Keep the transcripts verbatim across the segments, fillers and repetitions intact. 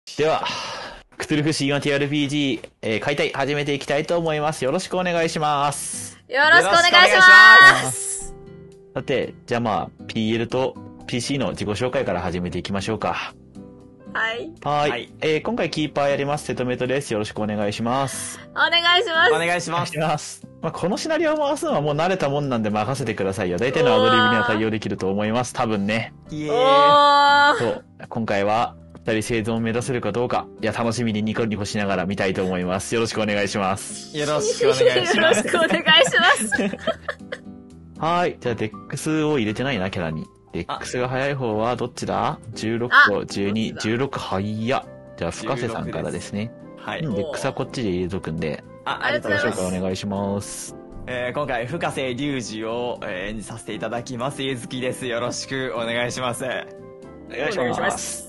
では、クトゥルフ神話 ティーアールピージー、えー、解体始めていきたいと思います。よろしくお願いします。 よろしくお願いします。 さて、じゃあまあ、ピーエル と ピーシー の自己紹介から始めていきましょうか。 はい。 はい。はい、えー、今回キーパーやります、瀬戸メトです。よろしくお願いします。 お願いします。 お願いします。 お願いします。まあ、このシナリオを回すのはもう慣れたもんなんで任せてくださいよ。大体のアドリブには対応できると思います。多分ね。 イエーイ。 そう。今回は、二人生存を目指せるかどうか、いや、楽しみにニコニコしながら見たいと思います。よろしくお願いします。 よろしくお願いします。 よろしくお願いします。 はい。じゃあ、デックスを入れてないな、キャラに。デックスが早い方はどっちだ ?じゅうろく とじゅうに、じゅうろく早や。じゃあ、深瀬さんからですね。 はい。 うん、デックスはこっちで入れとくんで。 あ、ありがとうございます。 紹介お願いします。 えー、今回、深瀬隆二を、えー、演じさせていただきます。ゆずきです。よろしくお願いします。 お願いします。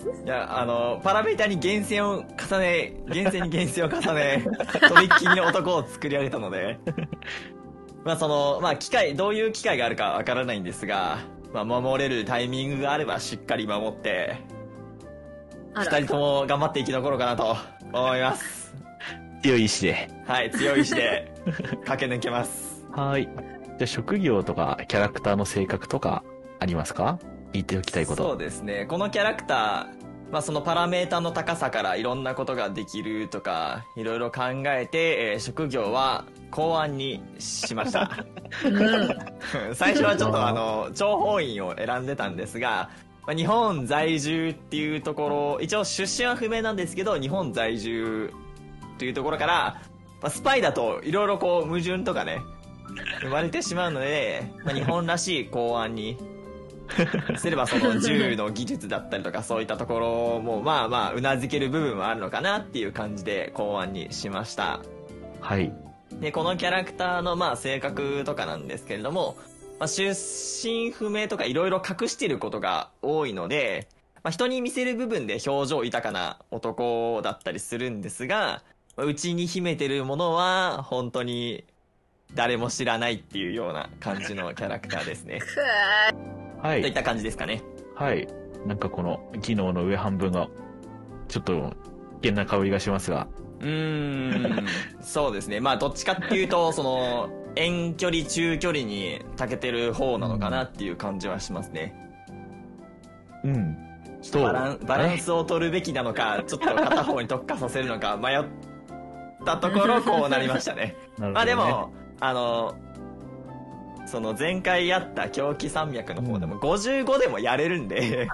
いや、あの、パラメータに厳選を重ね、厳選に厳選を重ね、とびっきりの男を作り上げたので、まあその、まあ機械、どういう機械があるかわからないんですが、まあ守れるタイミングがあればしっかり守って、二人とも頑張って生き残ろうかなと思います。 強い意志で。 はい、強い意志で駆け抜けます。 はい。じゃあ職業とかキャラクターの性格とかありますか？言っておきたいこと。 そうですね。このキャラクター、まあそのパラメータの高さからいろんなことができるとか、いろいろ考えて、えー、職業は公安にしました。最初はちょっとあの、諜報員を選んでたんですが、まあ、日本在住っていうところ、一応出身は不明なんですけど、日本在住っていうところから、まあ、スパイだといろいろこう矛盾とかね、生まれてしまうので、まあ、日本らしい公安に、すればその銃の技術だったりとかそういったところもまあまあうなずける部分はあるのかなっていう感じで考案にしました。 はい。 で、このキャラクターのまあ性格とかなんですけれども、まあ、出身不明とかいろいろ隠していることが多いので、まあ、人に見せる部分で表情豊かな男だったりするんですが、内に秘めてるものは本当に誰も知らないっていうような感じのキャラクターですね。 はい。 といった感じですかね。 はい。なんかこの技能の上半分が、ちょっと危険な香りがしますが。 うーん。そうですね。まあどっちかっていうと、その、遠距離、中距離に長けてる方なのかなっていう感じはしますね。 うん。 そう。バラン、バランスを取るべきなのか、ちょっと片方に特化させるのか迷ったところ、こうなりましたね。 なるほどね。 まあでも、あの、その前回やった狂気山脈の方でもごじゅうごでもやれるんで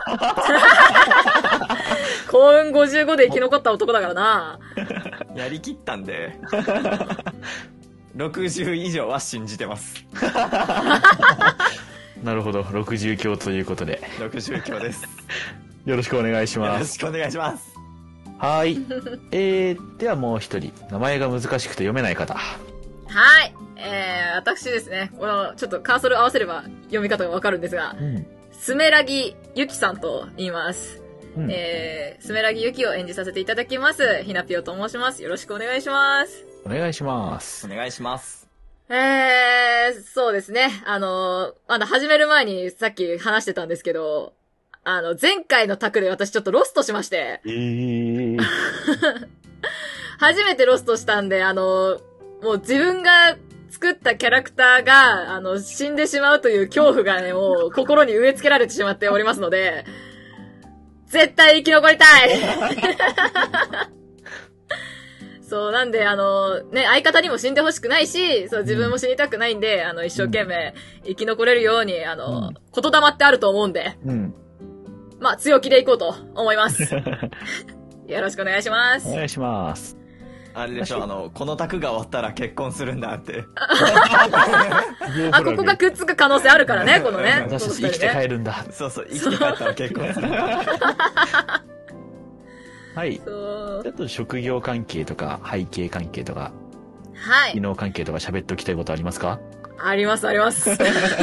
幸運ごじゅうごで生き残った男だからな。 やりきったんでろくじゅう以上は信じてますなるほど、ろくじゅう強ということでろくじゅう強ですよろしくお願いします。 よろしくお願いします。 はい。えー、ではもう一人、名前が難しくて読めない方。 はい。えー、私ですね、この、ちょっとカーソル合わせれば読み方がわかるんですが、うん、スメラギユキさんと言います。うん、えー、スメラギユキを演じさせていただきます。ひなぴよと申します。よろしくお願いします。 お願いします。 お願いします。 えー、そうですね。あの、あの、始める前にさっき話してたんですけど、あの、前回のタクで私ちょっとロストしまして。 えー、 初めてロストしたんで、あの、もう自分が作ったキャラクターが、あの、死んでしまうという恐怖がね、もう心に植え付けられてしまっておりますので、絶対生き残りたいそう、なんで、あの、ね、相方にも死んでほしくないし、そう、自分も死にたくないんで、あの、一生懸命生き残れるように、あの、うん、言霊ってあると思うんで、うん、まあ、強気でいこうと思います。よろしくお願いします。 お願いします。 あれでしょ、あの、この卓が終わったら結婚するんだって。 あ、ここがくっつく可能性あるからね、このね。 私たち生きて帰るんだ。 そうそう、生きて帰ったら結婚するんだ。 はい。ちょっと職業関係とか背景関係とか、 はい。 技能関係とか喋っておきたいことありますか？ あります、あります。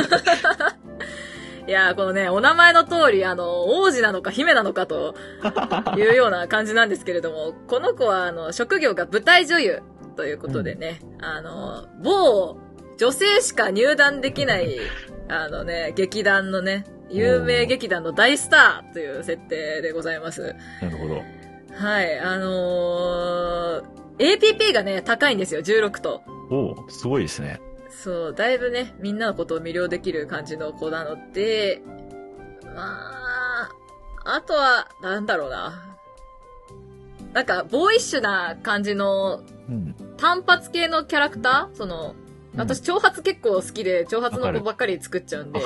いやー、このね、お名前の通り、あの、王子なのか姫なのかというような感じなんですけれども、この子は、あの、職業が舞台女優ということでね、うん、あの、某女性しか入団できない、あのね、劇団のね、有名劇団の大スターという設定でございます。 なるほど。 はい、あのー、エーピーピー がね、高いんですよ、じゅうろくと。 おー、すごいですね。 そう、だいぶね、みんなのことを魅了できる感じの子なので、まあ、あとは、なんだろうな。なんか、ボーイッシュな感じの、単発系のキャラクターその、私、長髪結構好きで、長髪の子ばっかり作っちゃうんで、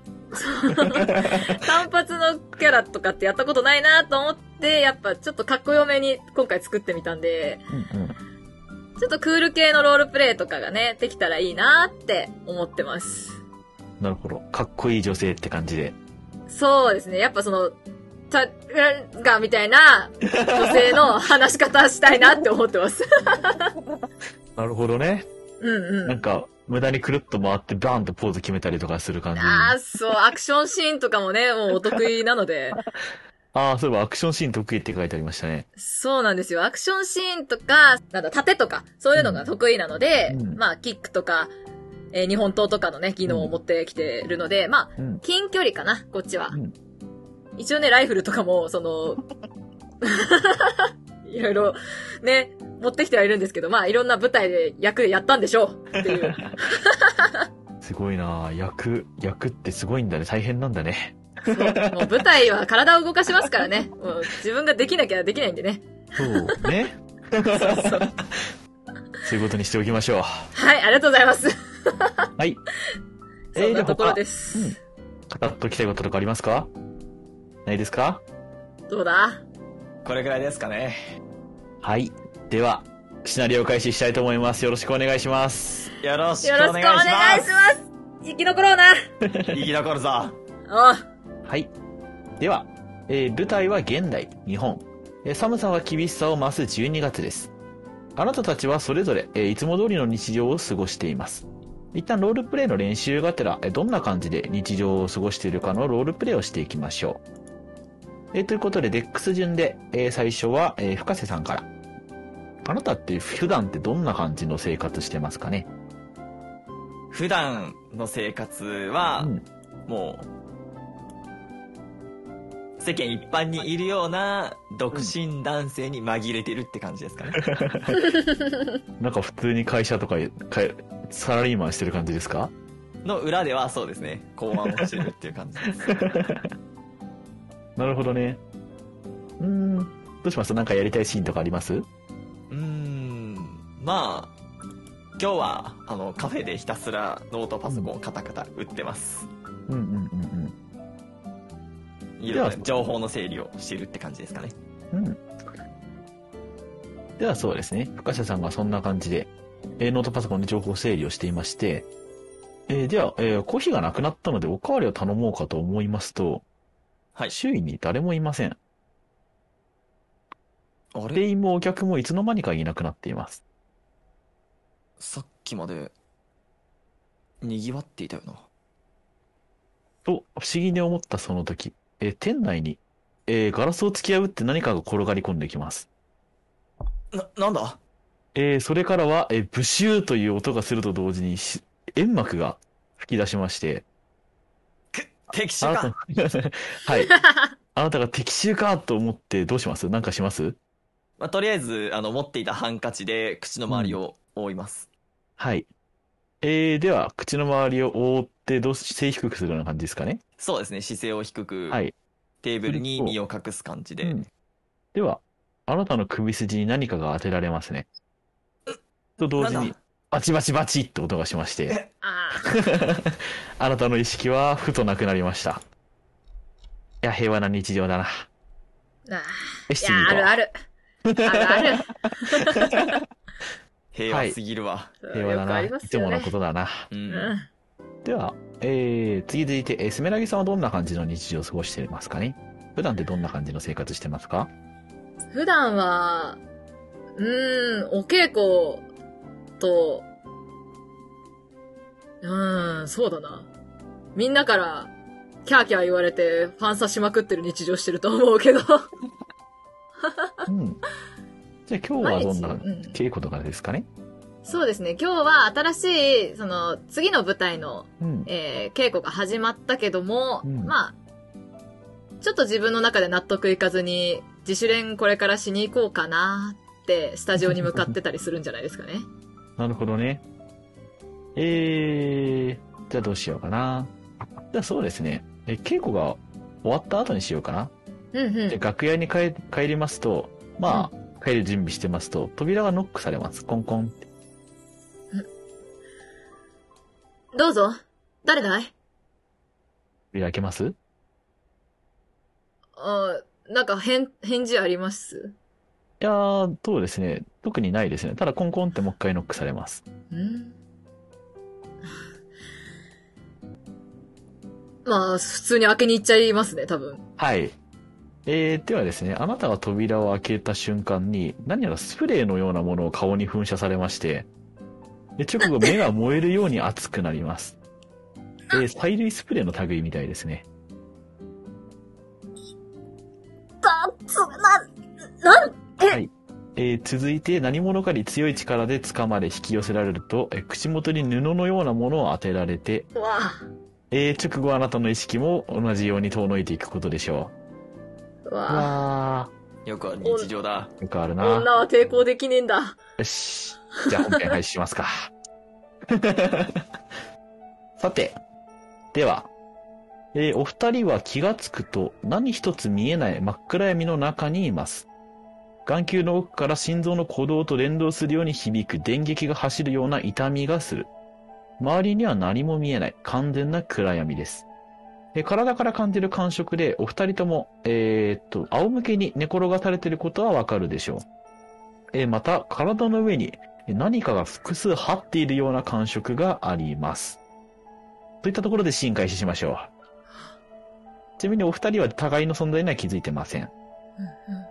単発のキャラとかってやったことないなと思って、やっぱちょっとかっこよめに今回作ってみたんで、うんうん、ちょっとクール系のロールプレイとかがね、できたらいいなって思ってます。 なるほど。かっこいい女性って感じで。 そうですね。やっぱその、チャガーみたいな女性の話し方したいなって思ってます。 なるほどね。 うんうん。 なんか、無駄にくるっと回ってバーンとポーズ決めたりとかする感じ。 ああ、そう、アクションシーンとかもね、もうお得意なので。 ああ、そういえばアクションシーン得意って書いてありましたね。 そうなんですよ。アクションシーンとか、なんだ、盾とか、そういうのが得意なので、うん、まあ、キックとか、えー、日本刀とかのね、技能を持ってきてるので、うん、まあ、近距離かな、こっちは。うん、一応ね、ライフルとかも、その、いろいろ、ね、持ってきてはいるんですけど、まあ、いろんな舞台で役でやったんでしょうっていう。 すごいなぁ。役、役ってすごいんだね。大変なんだね。 そう。もう舞台は体を動かしますからね。もう自分ができなきゃできないんでね。 そうね。そうそう。そういうことにしておきましょう。 はい、ありがとうございます。 はい。 そんなところです。 えー、うん。語っときたいこととかありますか？ないですか？ どうだ？ これくらいですかね。 はい。では、シナリオを開始したいと思います。よろしくお願いします。 よろしくお願いします。よろしくお願いします。生き残ろうな。 生き残るぞ。ああ。 はい。では、えー、舞台は現代、日本。えー、寒さは厳しさを増すじゅうにがつです。あなたたちはそれぞれ、えー、いつも通りの日常を過ごしています。一旦ロールプレイの練習がてら、えー、どんな感じで日常を過ごしているかのロールプレイをしていきましょう。えー、ということで、デックス順で、えー、最初は、えー、深瀬さんから。あなたって普段ってどんな感じの生活してますかね？ 普段の生活は、うん、もう、世間一般にいるような独身男性に紛れてるって感じですかね。 なんか普通に会社とかサラリーマンしてる感じですか？ の裏ではそうですね。考案をしてるっていう感じです。 なるほどね。うーん。どうします？なんかやりたいシーンとかあります？うーん。まあ、今日はあのカフェでひたすらノートパソコンをカタカタ打ってます。 うんうんうんうん。 いろいろ情報の整理をしているって感じですかね。 うん。ではそうですね。深瀬さんがそんな感じで、えー、ノートパソコンで情報整理をしていまして、えー、では、えー、コーヒーがなくなったのでおかわりを頼もうかと思いますと、はい。周囲に誰もいません。あれ？店員もお客もいつの間にかいなくなっています。 さっきまで、賑わっていたよな。 と、不思議に思ったその時、えー、店内に、えー、ガラスを突き破って何かが転がり込んできます。 な、なんだ？ えー、それからは、えー、ブシューという音がすると同時にし、煙幕が吹き出しまして、 く、敵襲か。 はい。あなたが敵襲かと思ってどうします？なんかします？ まあ、とりあえず、あの、持っていたハンカチで口の周りを覆います。 うん、はい。えー、では、口の周りを覆って、どう姿勢低くするような感じですかね？ そうですね、姿勢を低く、 はい。 テーブルに身を隠す感じで。うん、 では、あなたの首筋に何かが当てられますね。と同時に、バチバチバチって音がしまして、あなたの意識はふとなくなりました。いや、平和な日常だな。 ああ。いや、あるある。あるある。 平和すぎるわ。はい、平和だな、ね。いつものことだな。うん、では、えー、次続いて、えー、スメラギさんはどんな感じの日常を過ごしていますかね？普段ってどんな感じの生活してますか？ 普段は、うーん、お稽古と、うーん、そうだな。みんなから、キャーキャー言われて、ファンサしまくってる日常してると思うけど。 うん。じゃあ今日はどんな稽古とかですかね？ うん、そうですね。今日は新しい、その、次の舞台の、うん、えー、稽古が始まったけども、うん、まあ、ちょっと自分の中で納得いかずに、 自主練これからしに行こうかなってスタジオに向かってたりするんじゃないですかね。 なるほどね。えー、じゃあどうしようかな。じゃあそうですね。え、稽古が終わった後にしようかな。 うんうんで、。楽屋に帰帰りますと、まあ、帰る準備してますと、扉がノックされます。コンコンって。 どうぞ。誰だい？ 扉開けます？ あ、なんか返、返事あります？ いやー、そうですね。特にないですね。ただコンコンってもう一回ノックされます。 んまあ、普通に開けに行っちゃいますね、多分。 はい。えー、ではですね、あなたが扉を開けた瞬間に、何やらスプレーのようなものを顔に噴射されまして、で直後目が燃えるように熱くなります。えー、催涙スプレーの類みたいですね。 だ、つ、な、なん、え、 はい。えー続いて何者かに強い力で掴まれ引き寄せられると、えー口元に布のようなものを当てられて、 うわえー直後あなたの意識も同じように遠のいていくことでしょう。うう。うわわよくある日常だ。 ー、よくあるな。 女は抵抗できねえんだ。 よし。じゃあ本編開始しますか。さて、では、えーお二人は気がつくと何一つ見えない真っ暗闇の中にいます。眼球の奥から心臓の鼓動と連動するように響く電撃が走るような痛みがする。周りには何も見えない完全な暗闇です。えー体から感じる感触でお二人とも、えーっと、仰向けに寝転がされていることはわかるでしょう。えーまた、体の上に何かが複数張っているような感触があります。といったところでシーン開始しましょう。ちなみにお二人は互いの存在には気づいてません。 うんうん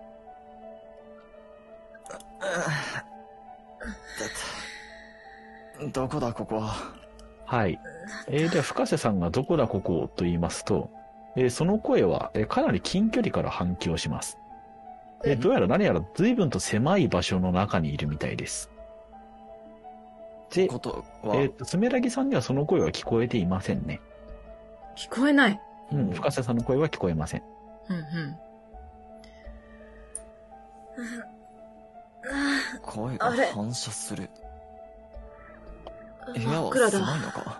どこだ、ここは。 はい。えー、では、深瀬さんがどこだここと言いますと、えーその声は、えーかなり近距離から反響します。えーどうやら何やら随分と狭い場所の中にいるみたいです。で、 ことは、 えっ、と、スメラギさんにはその声は聞こえていませんね。 聞こえない。 うん、深瀬さんの声は聞こえません。 うんうん。 声があれ反射する。部屋真っ暗は狭いだ。 のか。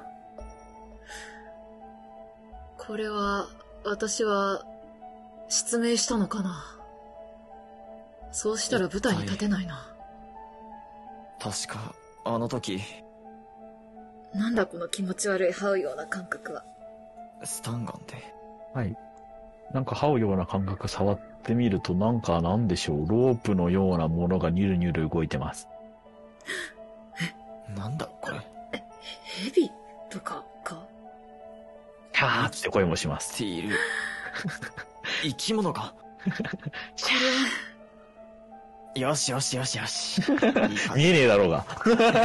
これは、私は、失明したのかな。そうしたら舞台に立てないな。 確か、あの時、 なんだこの気持ち悪い這うような感覚は。 スタンガンで。 はい。なんか這うような感覚触ってみると、なんかなんでしょう、ロープのようなものがニュルニュル動いてます。 なんだ、これ。 ヘビとかか。 キャーって声もします。 ている。生き物か。 こよしよしよしよし。いい感じ。 見えねえだろうが。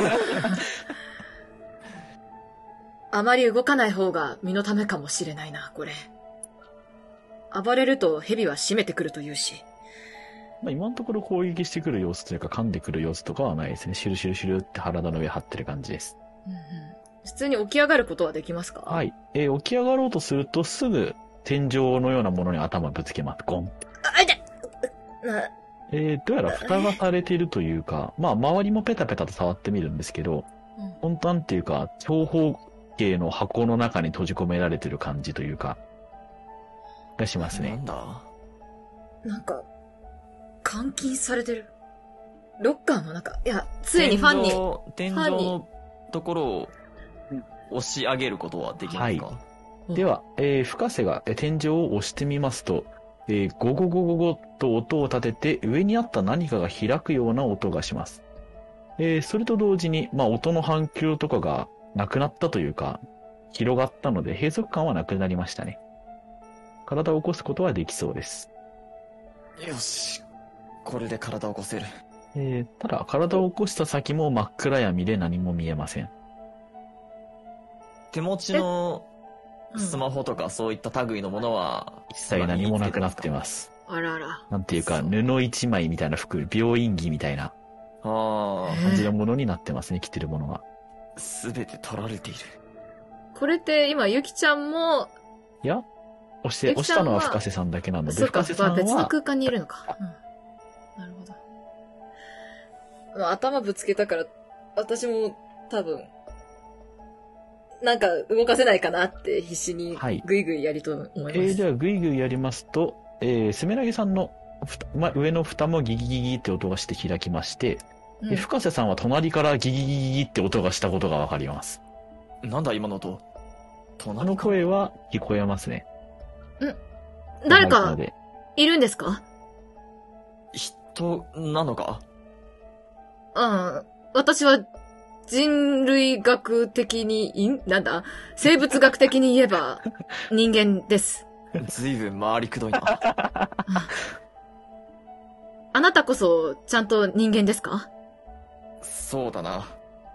あまり動かない方が身のためかもしれないな、これ。暴れると蛇は締めてくるというし。 まあ、今のところ攻撃してくる様子というか噛んでくる様子とかはないですね。シュルシュルシュルって体の上張ってる感じです。 うんうん、普通に起き上がることはできますか？ はい。えー起き上がろうとするとすぐ天井のようなものに頭ぶつけます。ゴンって。 あ、痛いなえーどうやら蓋がされているというか、まあ周りもペタペタと触ってみるんですけど、 うん本当なんていうか、長方形の箱の中に閉じ込められてる感じというか、がしますね。 なんだ。 なんか、監禁されてる。ロッカーの中。いや、ついにファンに。 天井、天井のところを押し上げることはできますか？ はでは、えー深瀬がえー天井を押してみますと、えーゴゴゴゴゴと音を立てて上にあった何かが開くような音がします。えーそれと同時に、まあ音の反響とかがなくなったというか、広がったので閉塞感はなくなりましたね。体を起こすことはできそうです。 よし。これで体を起こせる。 えーただ体を起こした先も真っ暗闇で何も見えません。 手持ちのうんスマホとかそういった類のものは、 一切何もなくなってます。 あらら。 なんていうか、布一枚みたいな服、病院着みたいなあ感じのものになってますね、着てるものが。 あ、すべて取られている。 これって今、ゆきちゃんも、 いや、 押して、押したのは深瀬さんだけなので、 そうか、 深瀬さんは別の空間にいるのか。うん、なるほど。まあ、頭ぶつけたから、私も多分、なんか動かせないかなって必死にグイグイやりと思います。はい、 えー、ではグイグイやりますと、えー、スメラギさんのふた、ま、上の蓋もギギギギって音がして開きまして、うん、深瀬さんは隣からギギギギギって音がしたことがわかります。 なんだ今の音。 隣の声は聞こえますね。 ん誰かいるんですか？ 人なのか？ うん。私は人類学的に、んなんだ生物学的に言えば人間です。 ずいぶん回りくどいな。 あなたこそちゃんと人間ですか？ そうだな。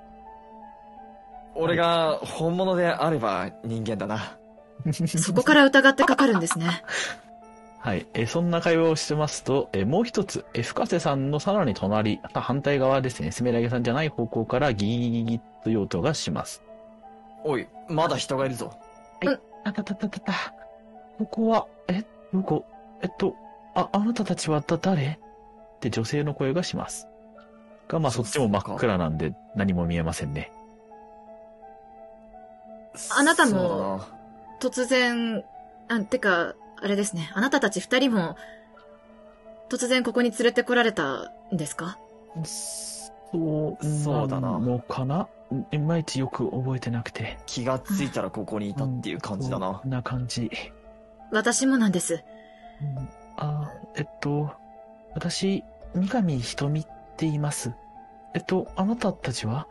俺が本物であれば人間だな。 そこから疑ってかかるんですね。 はい。え、そんな会話をしてますと、え、もう一つ、え、深瀬さんのさらに隣、反対側ですね、スメラギさんじゃない方向からギギギギギという音がします。 おい、まだ人がいるぞ。 はい。あたたたたた。ここは、え、どこ、えっと、あ、あなたたちはだ、誰って女性の声がします。が、まあそっちも真っ暗なんで何も見えませんね。 あなたも、突然、あ、てか、あれですね。あなたたち二人も、突然ここに連れてこられたんですか？ そう、そうだな。のかないまいちよく覚えてなくて。 気がついたらここにいたっていう感じだな。 こんな感じ。 私もなんです。うん、 あ、えっと、私、三上ひとみって言います。えっと、あなたたちは？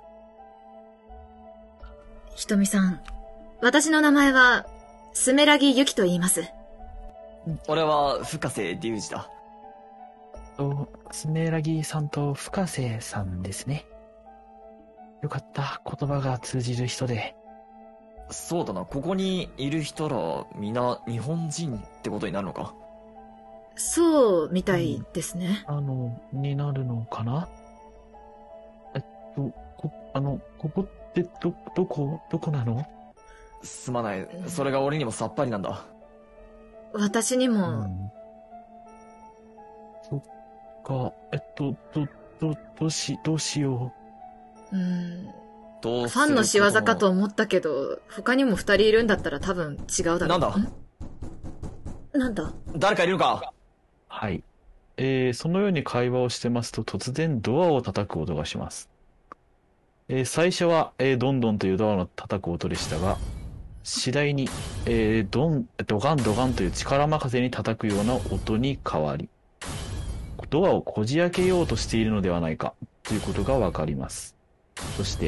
ひとみさん。私の名前は、スメラギユキと言います。 俺は深瀬隆二だ。 と、スメラギさんと深瀬さんですね。よかった、言葉が通じる人で。 そうだな、ここにいる人ら、みんな日本人ってことになるのか？ そう、みたいですね。 うん、あの、になるのかな？えっと、こ、あの、ここってど、どこ、どこなの？ すまない、それが俺にもさっぱりなんだ。 私にも、 うん、そっか、えっと、ど、ど、どうし、どうしよう。うん。 どうファンの仕業かと思ったけど、他にも二人いるんだったら多分違うだろう。 なんだ？ んなんだ？ 誰かいるのか？ はい。えー、そのように会話をしてますと、突然ドアを叩く音がします。えー、最初は、えー、どんどんというドアの叩く音でしたが、次第に、えー、ドン、ドガンドガンという力任せに叩くような音に変わり、ドアをこじ開けようとしているのではないかということがわかります。そして、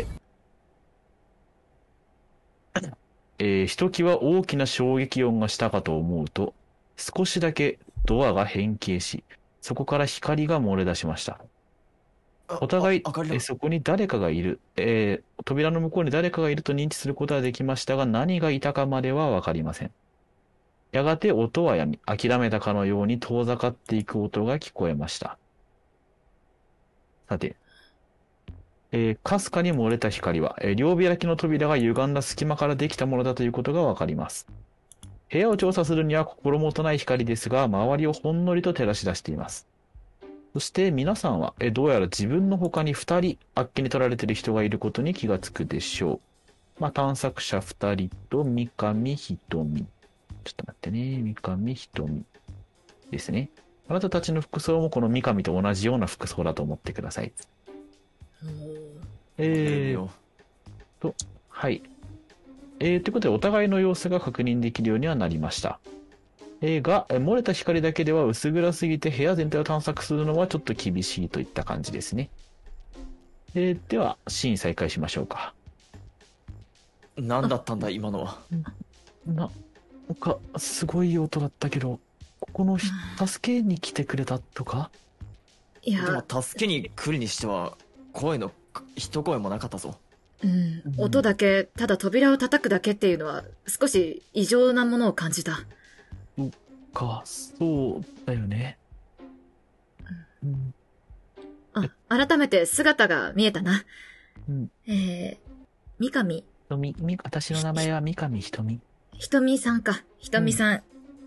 えー、ひときわ大きな衝撃音がしたかと思うと、少しだけドアが変形し、そこから光が漏れ出しました。お互い、えそこに誰かがいる、えー、扉の向こうに誰かがいると認知することはできましたが、何がいたかまではわかりません。やがて音はやみ、諦めたかのように遠ざかっていく音が聞こえました。さて、えー、かすかに漏れた光は、えー、両開きの扉が歪んだ隙間からできたものだということがわかります。部屋を調査するには心もとない光ですが、周りをほんのりと照らし出しています。そして皆さんは、えどうやら自分の他に二人、あっけに取られている人がいることに気がつくでしょう。まあ、探索者二人と三上ひとみ。ちょっと待ってね。三上ひとみですね。あなたたちの服装もこの三上と同じような服装だと思ってください。えーと、はい。えー、ということでお互いの様子が確認できるようにはなりました。えー、が、漏れた光だけでは薄暗すぎて部屋全体を探索するのはちょっと厳しいといった感じですね。えー、では、シーン再開しましょうか。 何だったんだ、今のは。 な、なんか、すごい音だったけど、ここの助けに来てくれたとか？ いや、 でも助けに来るにしては、声の一声もなかったぞ。 うん、音だけ、ただ扉を叩くだけっていうのは、少し異常なものを感じた。 そっか、そうだよね。 うん。あ、改めて姿が見えたな。 うん。 えー、三上。 み、み、私の名前は三上ひとみ。 ひとみさんか。ひとみさん。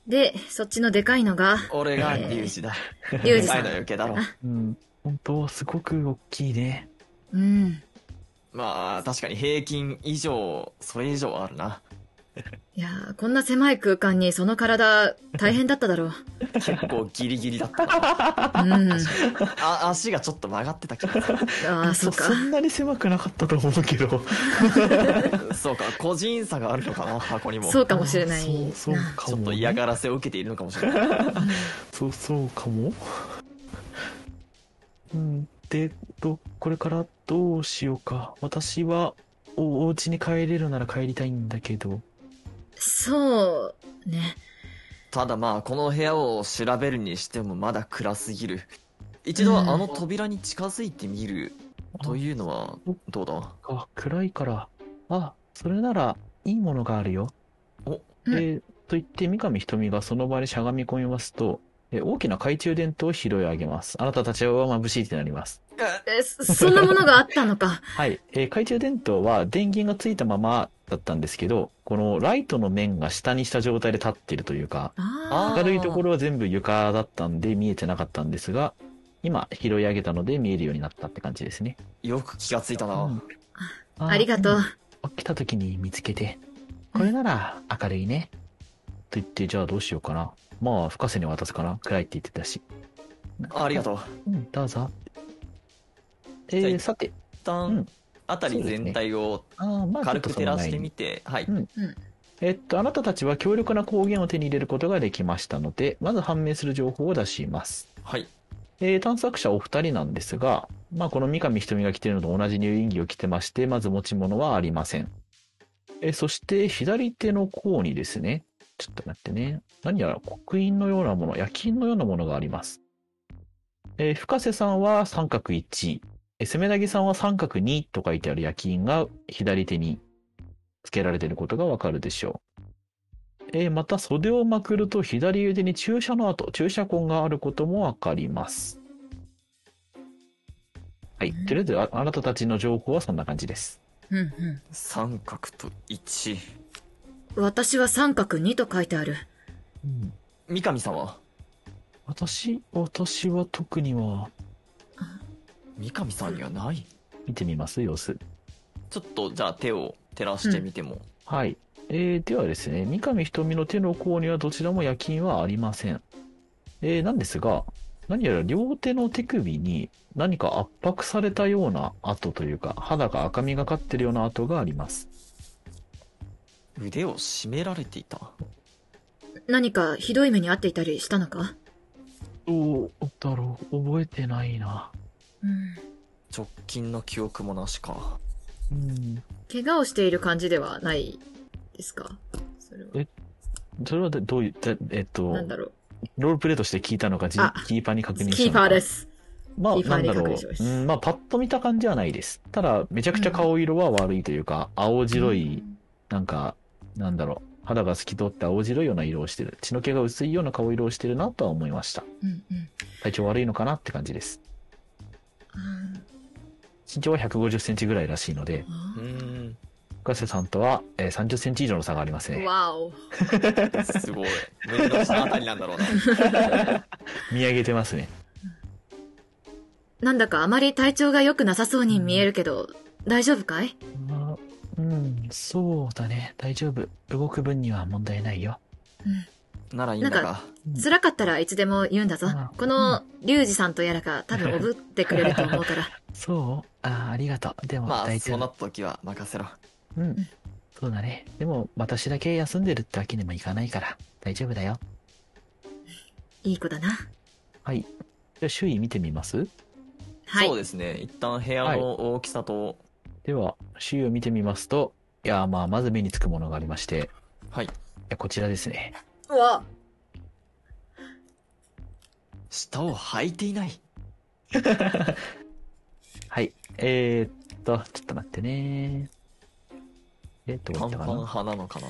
で、そっちのでかいのが、 俺がリュウジだ。 リュウジさんでかいの余計だろ。 うん。本当すごく大きいね。 うん。 まあ、確かに平均以上、それ以上あるな。 いやー、こんな狭い空間にその体、大変だっただろう。 結構ギリギリだったな。 うん。 あ、足がちょっと曲がってた気がする。 ああ、そっかそ。んなに狭くなかったと思うけど。 そうか、個人差があるのかな、箱にも。 そうかもしれないそう、そうな。 かも、ね。 ちょっと嫌がらせを受けているのかもしれない。 そう、そうかも。うん。で、と、これからどうしようか。私は、お、お家に帰れるなら帰りたいんだけど。 そう、ね。 ただまあ、この部屋を調べるにしてもまだ暗すぎる。一度あの扉に近づいてみるというのはどうだ？ あ、暗いから。あ、それなら、いいものがあるよ。 お、 うんえー、と言って三上瞳がその場でしゃがみ込みますと、えー大きな懐中電灯を拾い上げます。あなたたちは眩しいってなります。 え、そそんなものがあったのか。 はい。えー懐中電灯は電源がついたままだったんですけど、このライトの面が下にした状態で立っているというか、 あ明るいところは全部床だったんで見えてなかったんですが、今拾い上げたので見えるようになったって感じですね。 よく気がついたな。 うんあ、ありがとう。 うん起きた時に見つけて、これなら明るいね。と言って、じゃあどうしようかな。まあ、深瀬に渡すかな。暗いって言ってたし。 ありがとう。 うん、どうぞ。えー、 じゃあさて、 一旦、 うんあたり全体をあーまあ、 軽く照らしてて。 みて、はい。 うんうん。 えっと、あなたたちは強力な光源を手に入れることができましたので、まず判明する情報を出します。 はい。 えー探索者お二人なんですが、まあ、この三上瞳が着ているのと同じ入院着を着てまして、まず持ち物はありません。えーそして、左手の甲にですね、ちょっと待ってね。何やら刻印のようなもの、焼き印のようなものがあります。えー深瀬さんは三角いち、えー攻めなぎさんは三角にと書いてある焼き印が左手に付けられていることがわかるでしょう。えーまた袖をまくると左腕に注射の跡、注射痕があることもわかります。はい。とりあえずあ、あなたたちの情報はそんな感じです。 うんう三角といち。 ん。私は三角にと書いてある。 うん、 三上さんは私、私は特には、 三上さんにはない。 見てみます様子。 ちょっと、じゃあ手を照らしてみても。 はい。えー、ではですね、三上瞳の手の甲にはどちらも焼き印はありません。えー、なんですが、何やら両手の手首に何か圧迫されたような跡というか、肌が赤みがかってるような跡があります。 腕を絞められていた。 何かひどい目に遭っていたりしたのか？ どうだろう、覚えてないな。 うん。 直近の記憶もなしか。 うん。 怪我をしている感じではないですか？それは。 えそれはでどういった、えっと、 なんだろう。 ロールプレイとして聞いたのか、じあキーパーに確認したのか。 キーパーで。す。 まあ、 キーパーになんだろう。 確認しますうん、まあ、パッと見た感じはないです。ただ、めちゃくちゃ顔色は悪いというか、青白い、なんか、なんだろう。肌が透き通って青白いような色をしてる。血の気が薄いような顔色をしてるなとは思いました。 うんうん。 体調悪いのかなって感じです。 うん身長はひゃくごじゅっセンチぐらいらしいので、 あうーん。 深瀬さんとは、えーさんじゅっセンチ以上の差がありますーね。 わお。 すごい。胸の下あたりなんだろうな。 見上げてますね。 なんだかあまり体調が良くなさそうに見えるけど、大丈夫かい？ まあ、うん、そうだね。大丈夫。動く分には問題ないよ。 うん。 ならいいんだなんが。 辛かったらいつでも言うんだぞあ。 この、リュウジさんとやらが多分おぶってくれると思うから。 そうああ、ありがとう。でもまあ、 大丈夫。 そうなった時は任せろ。 うん。そうだね。でも、私だけ休んでるってわけにもいかないから、大丈夫だよ。 いい子だな。 はい。じゃあ、周囲見てみますはい。 そうですね。一旦部屋の大きさと、 では、周囲を見てみますと、いやー、まあ、まず目につくものがありまして、 はい。 いやこちらですね。 うわ。 下を履いていない。 はい。えー、っと、ちょっと待ってね。えっと、どう短いったかな。 パン派なのかな。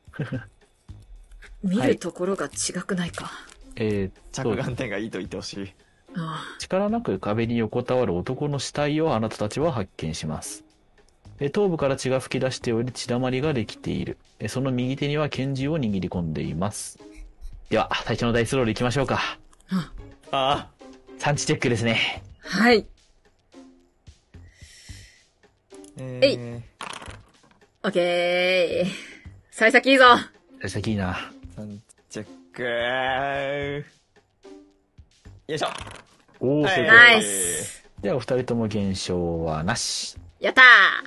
見るところが違くないか。 えーっと、 着眼点がいいと言ってほしい。 あ力なく壁に横たわる男の死体をあなたたちは発見します。え頭部から血が噴き出しており血だまりができている。えその右手には拳銃を握り込んでいます。 では、最初のダイスロール行きましょうか。 ああ産地チェックですね。 はい。 ええいオッケー。幸先いいぞ。 幸先いいな。 産地チェック。よいしょ。 おー、 はい正解。 ナイス。 では、お二人とも減少はなし。 やった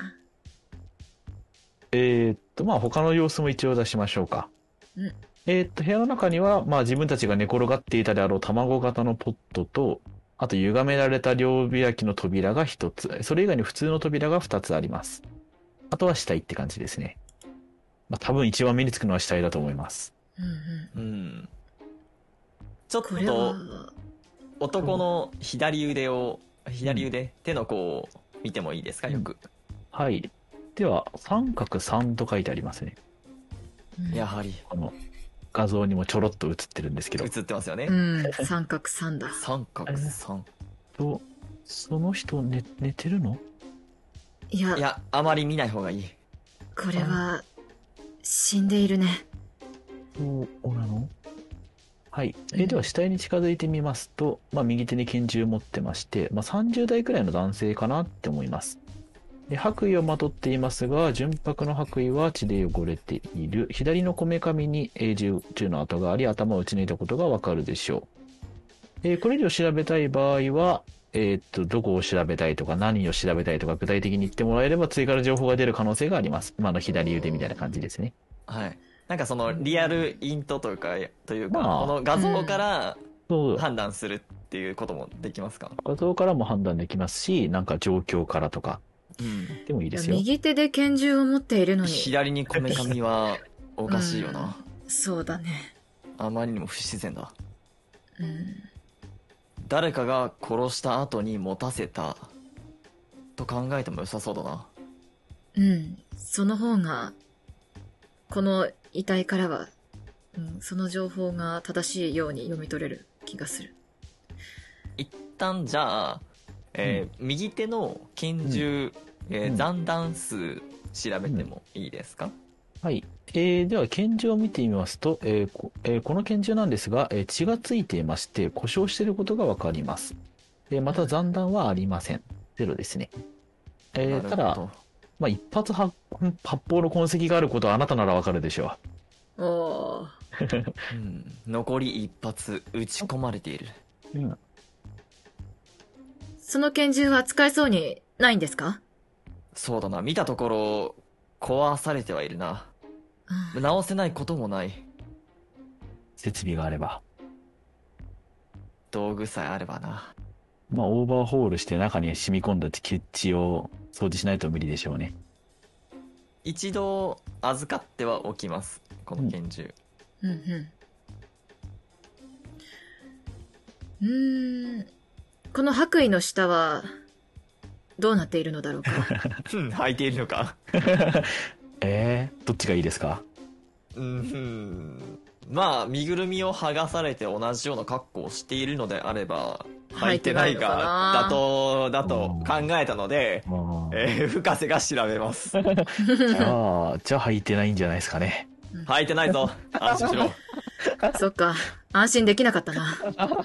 えーっと、まあ、他の様子も一応出しましょうか。 うんえーっと、部屋の中には、まあ、自分たちが寝転がっていたであろう卵型のポットと、あと、歪められた両開きの扉が一つ。それ以外に普通の扉が二つあります。あとは死体って感じですね。まあ、多分一番目につくのは死体だと思います。 ー。うんうん。 うん。ちょっこれはと、、男の左腕を、左腕、手の甲を見てもいいですか、よく。 はい。では、三角三と書いてありますね。 うんやはり、 この画像にもちょろっと映ってるんですけど。 映ってますよね。 うん、三角三だ。 三角三。 と、その人寝、寝てるの？ いやい、や、あまり見ない方がいい。 これは、死んでいるね。 そうなの？はい。えーでは、死体に近づいてみますと、まあ、右手に拳銃を持ってまして、まあ、さんじゅう代くらいの男性かなって思います。で白衣をまとっていますが、純白の白衣は血で汚れている。左のこめかみにえー銃銃の跡があり、頭を撃ち抜いたことがわかるでしょう。えーこれ以上調べたい場合は、えーっと、どこを調べたいとか、何を調べたいとか、具体的に言ってもらえれば、追加の情報が出る可能性があります。今の左腕みたいな感じですね。 はい。なんかその、リアルイントというか、というか、 まあこの画像からそう。 判断するっていうこともできますか？ 画像からも判断できますし、なんか状況からとかうん。 でもいいですよ。 右手で拳銃を持っているのに。 左にこめかみは、おかしいよな。 そうだね。 あまりにも不自然だ。 うん。 誰かが殺した後に持たせたと考えても良さそうだな。 うん。その方が、この遺体からは、うん、その情報が正しいように読み取れる気がする。 一旦じゃあ、えー右手の拳銃、えーうん残弾数調べてもいいですか？ はい。えーでは、拳銃を見てみますと、えーこえーこの拳銃なんですが、えー血がついていまして、故障していることがわかります。えーまた残弾はありません。ゼロですね。えーなるほどただ、まあ、一発発発砲の痕跡があることはあなたならわかるでしょおー。 うん、残り一発撃ち込まれている。 う。うん。 その拳銃は使えそうにないんですか？ そうだな、見たところ壊されてはいるな。 うん直せないこともない。 設備があれば。 道具さえあればな。 まあ、オーバーホールして中に染み込んだ血血を掃除しないと無理でしょうね。 一度預かってはおきます、この拳銃。 うんうん。うーん。この白衣の下は、どうなっているのだろうか。 うん、履いているのか。 えー、どっちがいいですか？ うん、まあ身ぐるみを剥がされて同じような格好をしているのであれば履いてないかだとだと考えたので、 あーえー、深瀬が調べます。 じゃあ、じゃあ履いてないんじゃないですかね。 履いてないぞ、安心しろ。 そっか。安心できなかったな。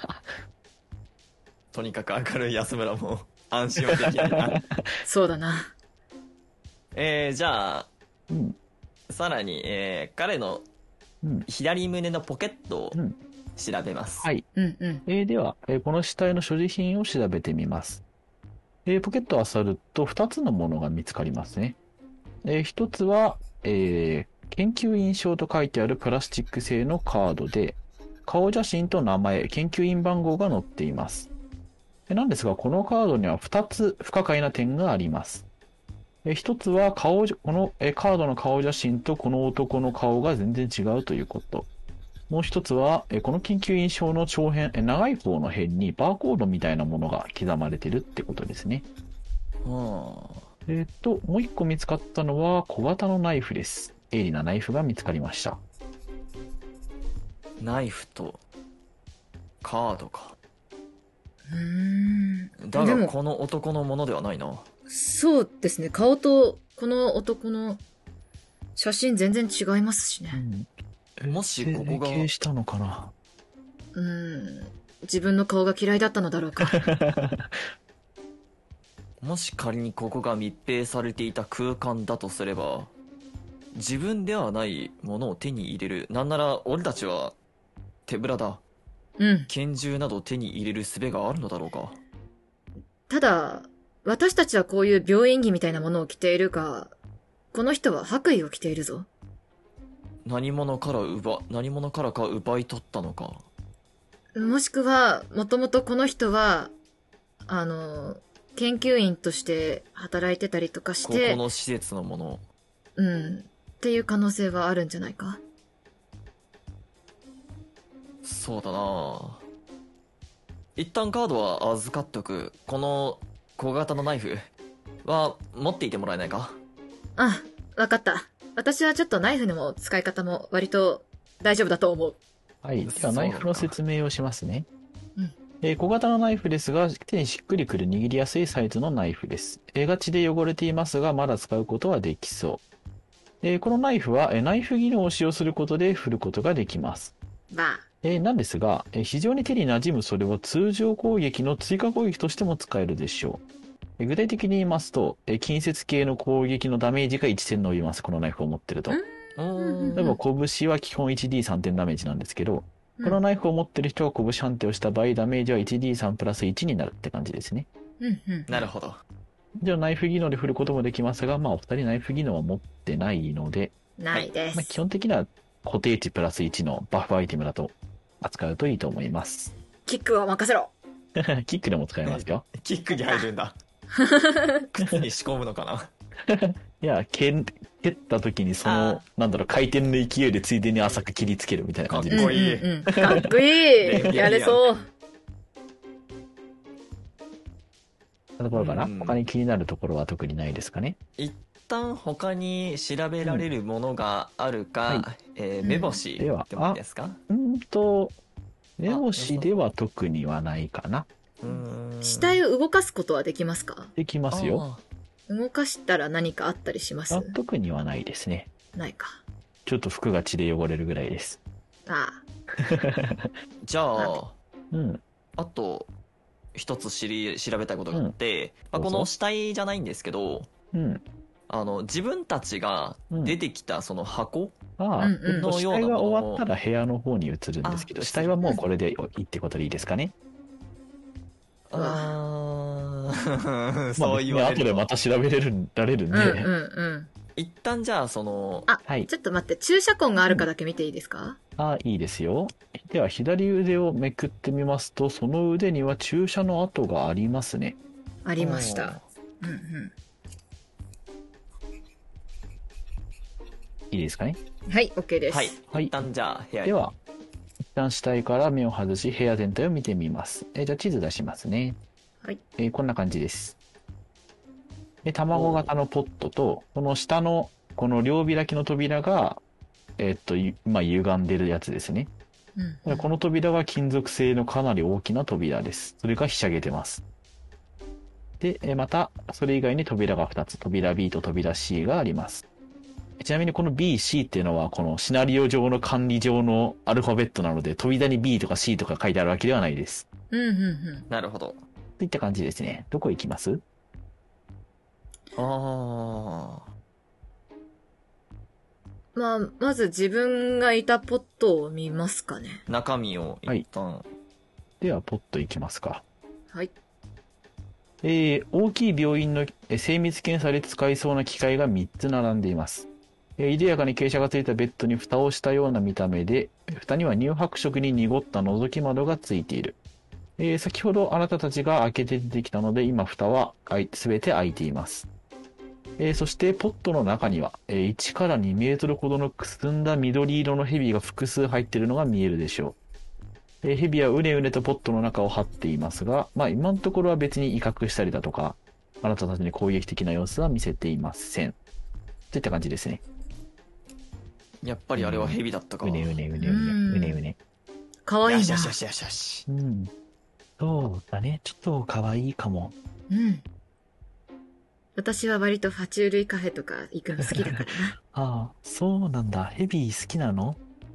とにかく明るい安村も安心はできないな。 そうだな。 えー、じゃあうん。 さらに、えー、彼のうん。 左胸のポケットをうん。 調べます。 はい。 うんうん。 えーでは、えーこの死体の所持品を調べてみます。えーポケットを漁るとふたつのものが見つかりますね。えー、ひとつは、えー研究員証と書いてあるプラスチック製のカードで、顔写真と名前、研究員番号が載っています。えーなんですが、このカードにはふたつ不可解な点があります。えーひとつは顔、このえーカードの顔写真とこの男の顔が全然違うということ。もう一つは、えーこの研究員証の長辺、えー長い方の辺にバーコードみたいなものが刻まれてるってことですね。 はえっと、もう一個見つかったのは小型のナイフです。鋭利なナイフが見つかりました。 あ、ナイフとカードか。 うーん。 だでもがこの男のものではないな。 そうですね。顔とこの男の写真全然違いますしね。 もしここが整形したのかな。 うーん。自分の顔が嫌いだったのだろうか。 もし仮にここが密閉されていた空間だとすれば、自分ではないものを手に入れる。なんなら俺たちは手ぶらだ。 うん。 拳銃など手に入れる術があるのだろうか。 ただ、私たちはこういう病院着みたいなものを着ているが、この人は白衣を着ているぞ。 何者から奪、何者からか奪い取ったのか。 もしくは、もともとこの人は、あの、研究員として働いてたりとかしこて、 この施設のもの。 うん。っていう可能性はあるんじゃないか。 そうだな。一旦カードは預かっとく。この小型のナイフは持っていてもらえないか。 あ、わかった。私はちょっとナイフでも使い方も割と大丈夫だと思う。 はい。では、ナイフの説明をしますね。 うんえー小型のナイフですが、手にしっくりくる握りやすいサイズのナイフです。えーガチで汚れていますが、まだ使うことはできそう。えーこのナイフは、えーナイフ技能を使用することで振ることができます。 ばあ。 えーなんですが、えー非常に手に馴染むそれを通常攻撃の追加攻撃としても使えるでしょう。えー具体的に言いますと、えー近接系の攻撃のダメージがいちてん伸びます。このナイフを持ってると。 うんうん例えば、拳は基本 いちディーさん 点ダメージなんですけど、このナイフを持ってる人が拳判定をした場合、ダメージは いちディーさん プラスいちになるって感じですね。 うんうん。 なるほど。 じゃあ、ナイフ技能で振ることもできますが、まあ、お二人ナイフ技能は持ってないので、 ないです。 まあ、基本的には固定値プラスいちのバフアイテムだと扱うといいと思います。 キックを任せろ。 キックでも使えますよ。 キックに入るんだ。靴に仕込むのかな。 いや、蹴蹴った時にそのあ、 なんだろう、回転の勢いでついでに浅く切りつけるみたいな感じです。 かっこいいうんうんうんかっこいい。 便利やれそう。 なところかな、 うん他に気になるところは特にないですかね。 一旦他に調べられるものがあるか、 うんえーうん目星ではでもいいですか。 うーんと、目星では特にはないかな。 うーん死体を動かすことはできますか？ できますよ。 動かしたら何かあったりしますあ、特にはないですね。 ないか。 ちょっと服が血で汚れるぐらいです。 あじゃあうん。 あと一つ知り調べたいことがあって、まあ、 どうぞこの死体じゃないんですけど、 うん。 あの自分たちが出てきたその箱、 ああ、 うんうんえっと死のようなもの体が終わったら部屋の方に移るんですけど、 あ死体はもうこれでいいってことでいいですかね。 うわあーまあそう言われ後でるとまた調べれるられるんあ。 で、 うんうんうん。 一旦じゃあそのあ、 はい。 ちょっと待って、注射痕があるかだけ見ていいですか？ あ、いいですよ。では、左腕をめくってみますと、その腕には注射の跡がありますね。 ありました。うんうん。 いいですかね。 はい、OK です。 はい、 はい一旦じゃあ部屋にでは、一旦死体から目を外し、部屋全体を見てみます。えーじゃあ、地図出しますね。 はい。 えーこんな感じです。で、卵型のポットと、この下の、この両開きの扉が、えーっと、ゆまあ、歪んでるやつですね。 うんでこの扉は金属製のかなり大きな扉です。それがひしゃげてます。で、えーまた、それ以外に扉がふたつ、扉 B と扉 C があります。ちなみにこの B、C っていうのは、このシナリオ上の管理上のアルファベットなので、扉に B とか C とか書いてあるわけではないです。 うんうんうん。 なるほど。 といった感じですね。どこ行きますあまあ、まず自分がいたポットを見ますかね。 ー中身を一旦、 では、ポット行きますか。 はい。 えー大きい病院のえー精密検査で使いそうな機械がみっつ並んでいます。えー緩やかに傾斜がついたベッドに蓋をしたような見た目で、蓋には乳白色に濁った覗き窓がついている。えー先ほどあなたたちが開けて出てきたので、今蓋はすべて開いています。えーそしてポットの中には、えーいちからにメートルほどのくすんだ緑色の蛇が複数入っているのが見えるでしょう。えー蛇はうねうねとポットの中を張っていますが、まあ今のところは別に威嚇したりだとか、あなたたちに攻撃的な様子は見せていません。といった感じですね。 やっぱりあれは蛇だったか。 うねうねうねうね、 うんうねうね。 かわいいな。 よしよしよしよしよし。 うん。そうだね。ちょっと可愛いかも。 うん。私は割と爬虫類カフェとか行くの好きだからな。 ああ、そうなんだ。ヘビ好きなの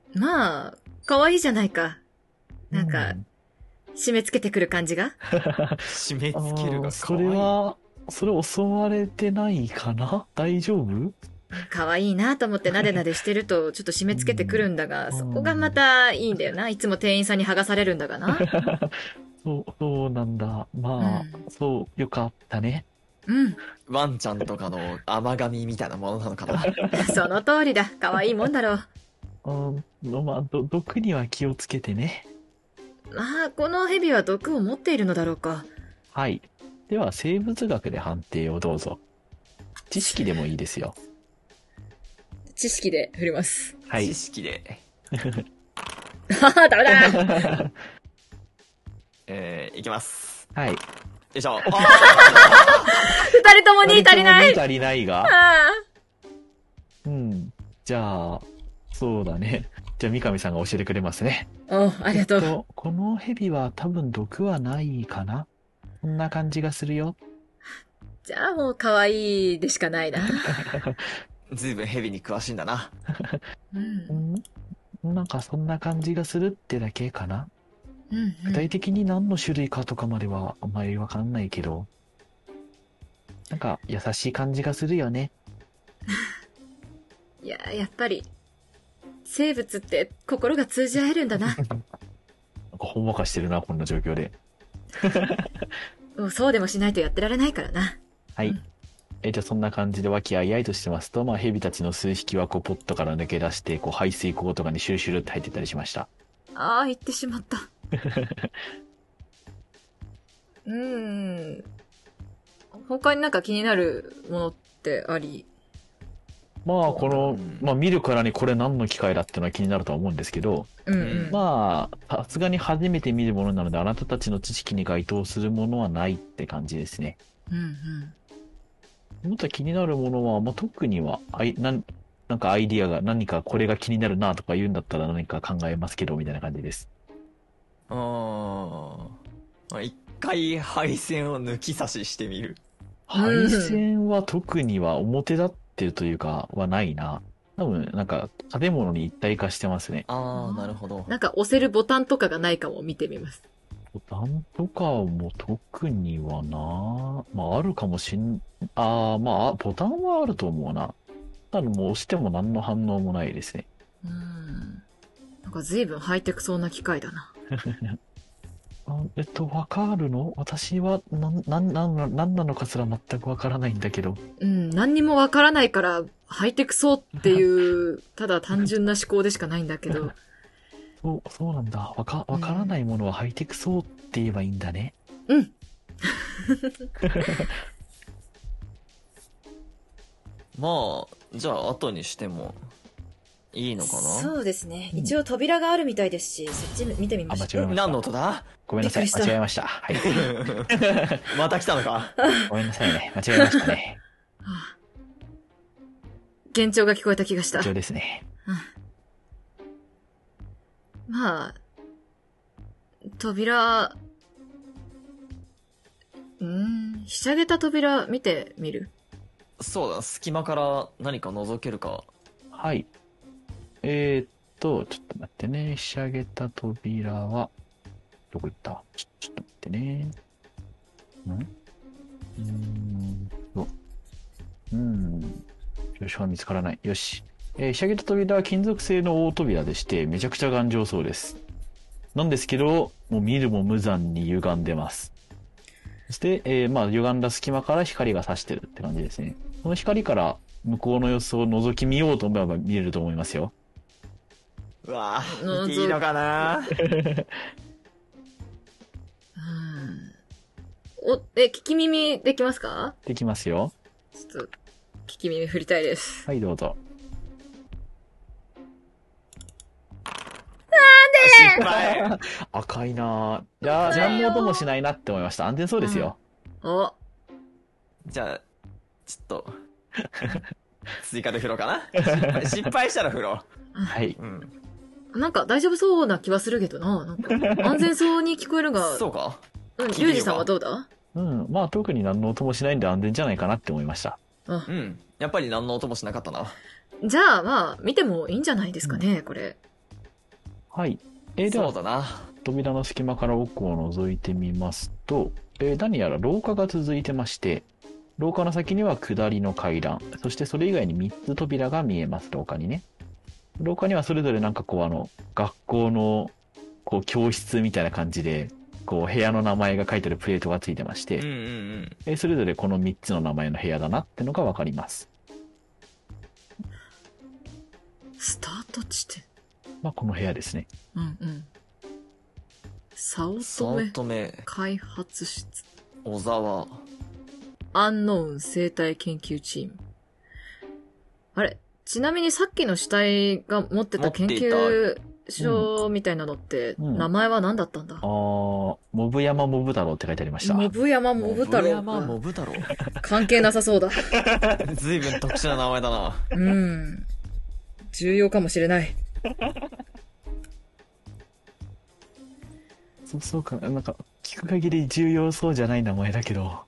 まあ、可愛いじゃないか。なんか、 うん締め付けてくる感じが。 締め付けるあーがそれは、それ襲われてないかな大丈夫？ 可愛いなと思ってなでなでしてると、ちょっと締め付けてくるんだが、 うんそこがまたいいんだよな。いつも店員さんに剥がされるんだがな。 そう、そうなんだ。まあ、 うんそう、よかったね。 うん。 ワンちゃんとかの甘噛みみたいなものなのかな。 その通りだ。可愛いもんだろう。 うん、まあ、ど、毒には気をつけてね。 まあ、この蛇は毒を持っているのだろうか。 はい。では、生物学で判定をどうぞ。知識でもいいですよ。 知識で振ります。 はい知。識で。 はは、ダメだえー、いきます。 はい。 よいしょ。あ二人ともに足りない。 足りないが。 あうん。じゃあ、そうだね。じゃあ、三上さんが教えてくれますね。 あ。おありがとう。 とこの蛇は多分毒はないかな。こんな感じがするよ。 じゃあもう可愛いでしかないな。 ずいぶんヘビに詳しいんだな。 うんう。んなんかそんな感じがするってだけかな。 うんうん具体的に何の種類かとかまではあんまりわかんないけど。なんか優しい感じがするよね。 いや、やっぱり、生物って心が通じ合えるんだな。 なんかほんわかしてるな、こんな状況で。 もうそうでもしないとやってられないからな。 はい。 うんえじゃあそんな感じで和気あいあいとしてますと、まあ蛇たちの数匹はこうポットから抜け出して、こう排水溝とかにシュルシュルって入ってたりしました。 ああ、言ってしまった。うーん。他になんか気になるものってあり？ まあこのうん、 まあ見るからにこれ何の機械だってのは気になるとは思うんですけど、 うんうん。 まあ、さすがに初めて見るものなので、あなたたちの知識に該当するものはないって感じですね。 うんうん。 もっと気になるものは、まあ、特には、あい、なん、なんかアイディアが何かこれが気になるなとか言うんだったら何か考えますけど、みたいな感じです。 うーん。まあ一回配線を抜き差ししてみる。 配線は特には表立ってるというか、はないな。多分、なんか、建物に一体化してますね。 あー、なるほど。 なんか押せるボタンとかがないかも見てみます。 ボタンとかも特にはな。まあ、あるかもしん、ああ、まあ、ボタンはあると思うな。ただもう押しても何の反応もないですね。 うん。なんか随分ハイテクそうな機械だな。 あえっと、わかるの？私は、なん、なん、なんな、なんなのかすら全くわからないんだけど。 うん、何にもわからないから、ハイテクそうっていう、ただ単純な思考でしかないんだけど。 そう、そうなんだ。わか、わからないものはハイテクそうって言えばいいんだね。 うん。 まあ、じゃあ後にしてもいいのかな。 そうですね。 うん一応扉があるみたいですし、そっち見てみましょう。 あ間違えました何の音だ？ ごめんなさい。 びっくりした間違えました。はい。 また来たのか。 ごめんなさいね。間違えましたね。 はあ幻聴が聞こえた気がした以。上ですね。 まあ、扉、うーん、ひしゃげた扉見てみる？ そうだ、隙間から何か覗けるか。 はい。えー、っと、ちょっと待ってね。ひしゃげた扉は、どこ行ったちょ、ちょっと待ってね。んうーんと、うーん。よし、見つからない。よし。えー、ひしゃげた扉は金属製の大扉でして、めちゃくちゃ頑丈そうです。なんですけど、もう見るも無残に歪んでます。そして、えー、まあ、歪んだ隙間から光が差してるって感じですね。この光から向こうの様子を覗き見ようと思えば見れると思いますよ。 うわ覗ぁ、見ていいのかな。 うん。お、え、聞き耳できますか？ できますよ。 ちょっと、聞き耳振りたいです。 はい、どうぞ。 失敗。 赤いなぁ。じゃあ、何の音もしないなって思いました。安全そうですよ。 お、 じゃあ、ちょっと、追加で振ろうかな。失敗失敗したら振ろはい。 う。うん。 なんか大丈夫そうな気はするけどな。なんか、安全そうに聞こえるが、 そうか。 うん、 聞いてみようかリュウジさんはどうだ？ うん。まあ、特に何の音もしないんで安全じゃないかなって思いました。 あう、ん。やっぱり何の音もしなかったな。 じゃあまあ、見てもいいんじゃないですかね、これ。 はい。えー、ではそう、だな。 扉の隙間から奥を覗いてみますと、えー何やら廊下が続いてまして、廊下の先には下りの階段、そしてそれ以外にみっつ扉が見えます、廊下にね。廊下にはそれぞれなんかこうあの、学校のこう教室みたいな感じで、こう部屋の名前が書いてあるプレートがついてまして、 うんうんうん。 えーそれぞれこのみっつの名前の部屋だなってのがわかります。 スタート地点。 まあこの部屋ですね。 うんうん。早乙早女乙女、 開発室。 小沢。 アンノウン生態研究チーム。あれ、ちなみにさっきの死体が持ってた研究所みたいなのって、 うん名前は何だったんだ、 あー、モブ山モブ太郎って書いてありました。 モブ山モブ太郎山モか。 ブ太郎。 関係なさそうだ。 ずいぶん特殊な名前だな。 うん。重要かもしれない。 そうそうか、なんか、聞く限り重要そうじゃない名前だけど。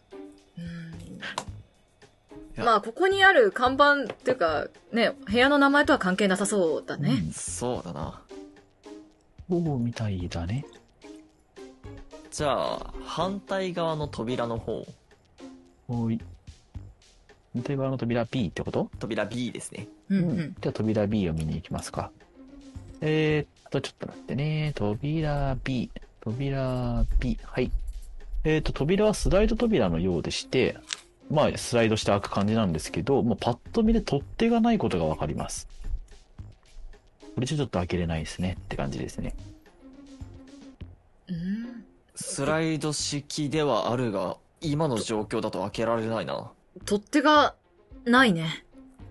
やまあ、ここにある看板っていうか、ね、部屋の名前とは関係なさそうだね。 そうだな。 そうみたいだね。 じゃあ、反対側の扉の方。 おい。反対側の扉 B ってこと？ 扉 B ですね。 うんうん。 じゃあ扉 B を見に行きますか。えーっと、ちょっと待ってね。扉 B。扉 B。はい。えーっと、扉はスライド扉のようでして、まあ、スライドして開く感じなんですけど、もうパッと見で取っ手がないことがわかります。これじゃちょっと開けれないですねって感じですね。 うん。 スライド式ではあるが、今の状況だと開けられないな。 取っ手がないね。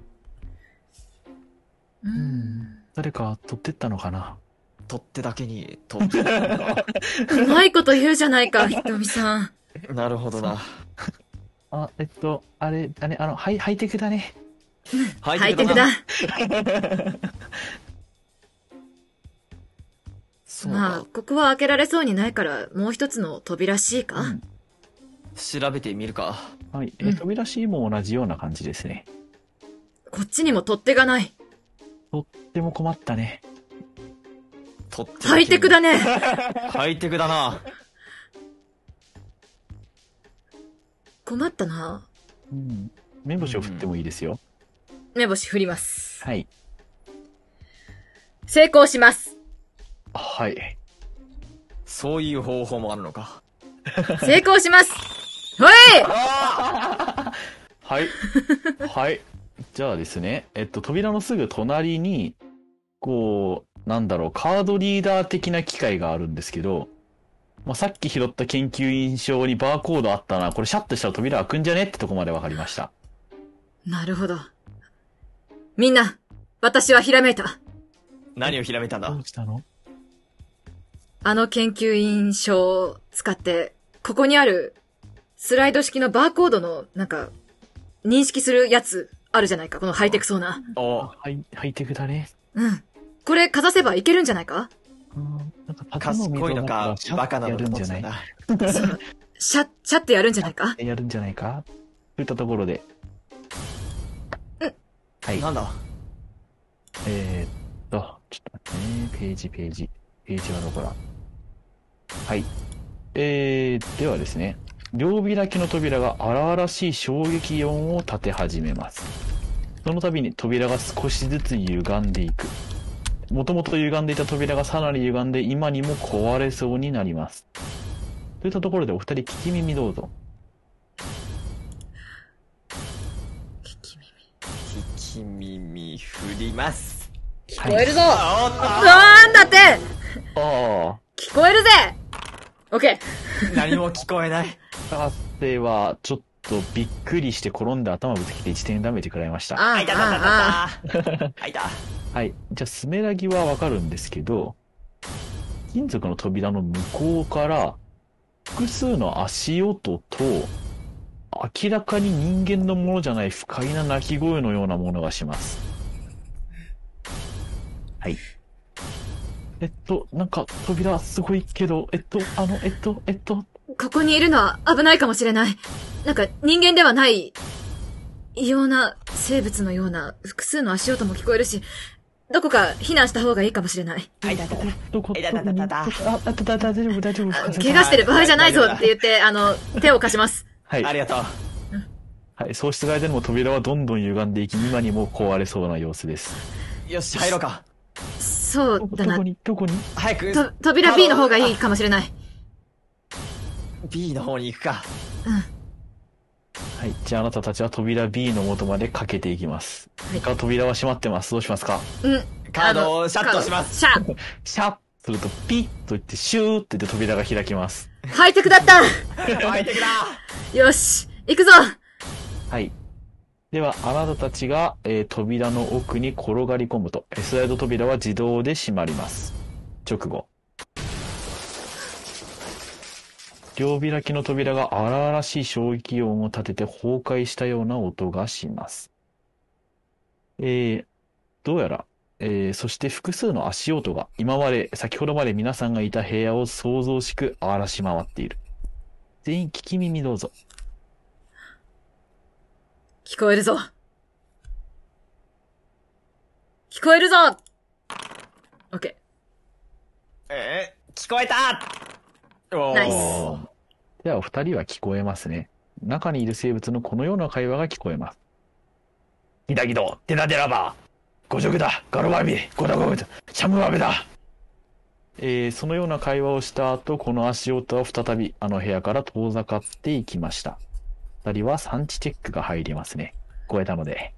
ううんん。誰か取ってったのかな？ 取っ手だけに取ってたのか。 うまいこと言うじゃないか、ひとみさん。 なるほどな。 あ、えっと、あれ、あれ、あの、ハイ、ハイテクだね。 ハハイテクだ。 そうまあ、 か。 ここは開けられそうにないから、もう一つの扉 C か、 うん調べてみるか。 はい。えうん扉 C も同じような感じですね。 こっちにも取っ手がない。 とっても困ったね。 取っ手ハイテクだね。 ね。 ハイテクだな。 困ったな。 うん。目星を振ってもいいですよ。 目星振ります。 はい。 成功します。 はい。 そういう方法もあるのか。 成功します。ほいはい。はい。じゃあですね、えっと、扉のすぐ隣に、こう、なんだろう、カードリーダー的な機械があるんですけど、まあ、さっき拾った研究員証にバーコードあったな、これシャッとしたら扉開くんじゃねってとこまでわかりました。 なるほど。みんな、私はひらめいた。 何をひらめいたんだど。うしたの？ あの研究員証を使って、ここにあるスライド式のバーコードの、なんか、認識するやつあるじゃないか。このハイテクそうな。 おハイ、ハイテクだね。 うん。これかざせばいけるんじゃないか？ うん、なんか賢いのか、バカなのかやるんじゃない？ な。 そう。シャッ、シャッてやるんじゃないか？ やるんじゃないかといったところで。 うんはい。 なんだ。 えー、っと、ちょっと待ってね。ページ、ページ。ページはどこだ？はい。えー、ではですね。両開きの扉が荒々しい衝撃音を立て始めます。その度に扉が少しずつ歪んでいく。もともと歪んでいた扉がさらに歪んで今にも壊れそうになります。といったところでお二人聞き耳どうぞ。 聞き耳。 聞き耳振ります。 聞こえるぞ、 あなんだってあ聞こえるぜオッケー何も聞こえない。 あ。では、ちょっとびっくりして転んで頭ぶつけていちてんダメージ食らいましー。 た。 ああいたたたたあ、 た。あいた。 はい。じゃあ、スメラギはわかるんですけど、金属の扉の向こうから、複数の足音と、明らかに人間のものじゃない不快な鳴き声のようなものがします。はい。えっと、なんか扉すごいけど、えっと、あの、えっと、えっと、 ここにいるのは危ないかもしれない。なんか人間ではない、異様な生物のような複数の足音も聞こえるし、 どこか避難した方がいいかもしれない。 あ、いたいたいた。 どこ、 いたいたいたいた。 あ、あ、だ、だ、大丈夫、大丈夫。 怪我してる場合じゃないぞって言って、あの、手を貸します。 はい。 ありがとう。 はい、そうしてる間にも扉はどんどん歪んでいき、今にも壊れそうな様子です。 よし、入ろうか。 そうだな。 どこに、どこに早く。 と、扉 B の方がいいかもしれない。 B の方に行くか。 うん。 はい。じゃああなたたちは扉 B の元までかけていきます。はい。扉は閉まってます。どうしますか？ うん。 カードをシャッとします。 シャッシャッするとピッと言ってシューって言って扉が開きます。 ハイテクだったハイテクだよし、行くぞ。 はい。では、あなたたちが、えー、扉の奥に転がり込むと、スライド扉は自動で閉まります。直後。両開きの扉が荒々しい衝撃音を立てて崩壊したような音がします。えー、どうやら、えー、そして複数の足音が今まで、先ほどまで皆さんがいた部屋を想像しく荒らし回っている。全員聞き耳どうぞ。 聞こえるぞ。聞こえるぞ。オッケー。えー、聞こえた。 おー。ナイス。 では、お二人は聞こえますね。中にいる生物のこのような会話が聞こえます。ギダギド、デラデラバー。ゴジョグだ、ガロバビ、ゴダゴブ、シャムバベだ。えー、そのような会話をした後、この足音は再びあの部屋から遠ざかっていきました。二人は産地チェックが入りますね。超えたので。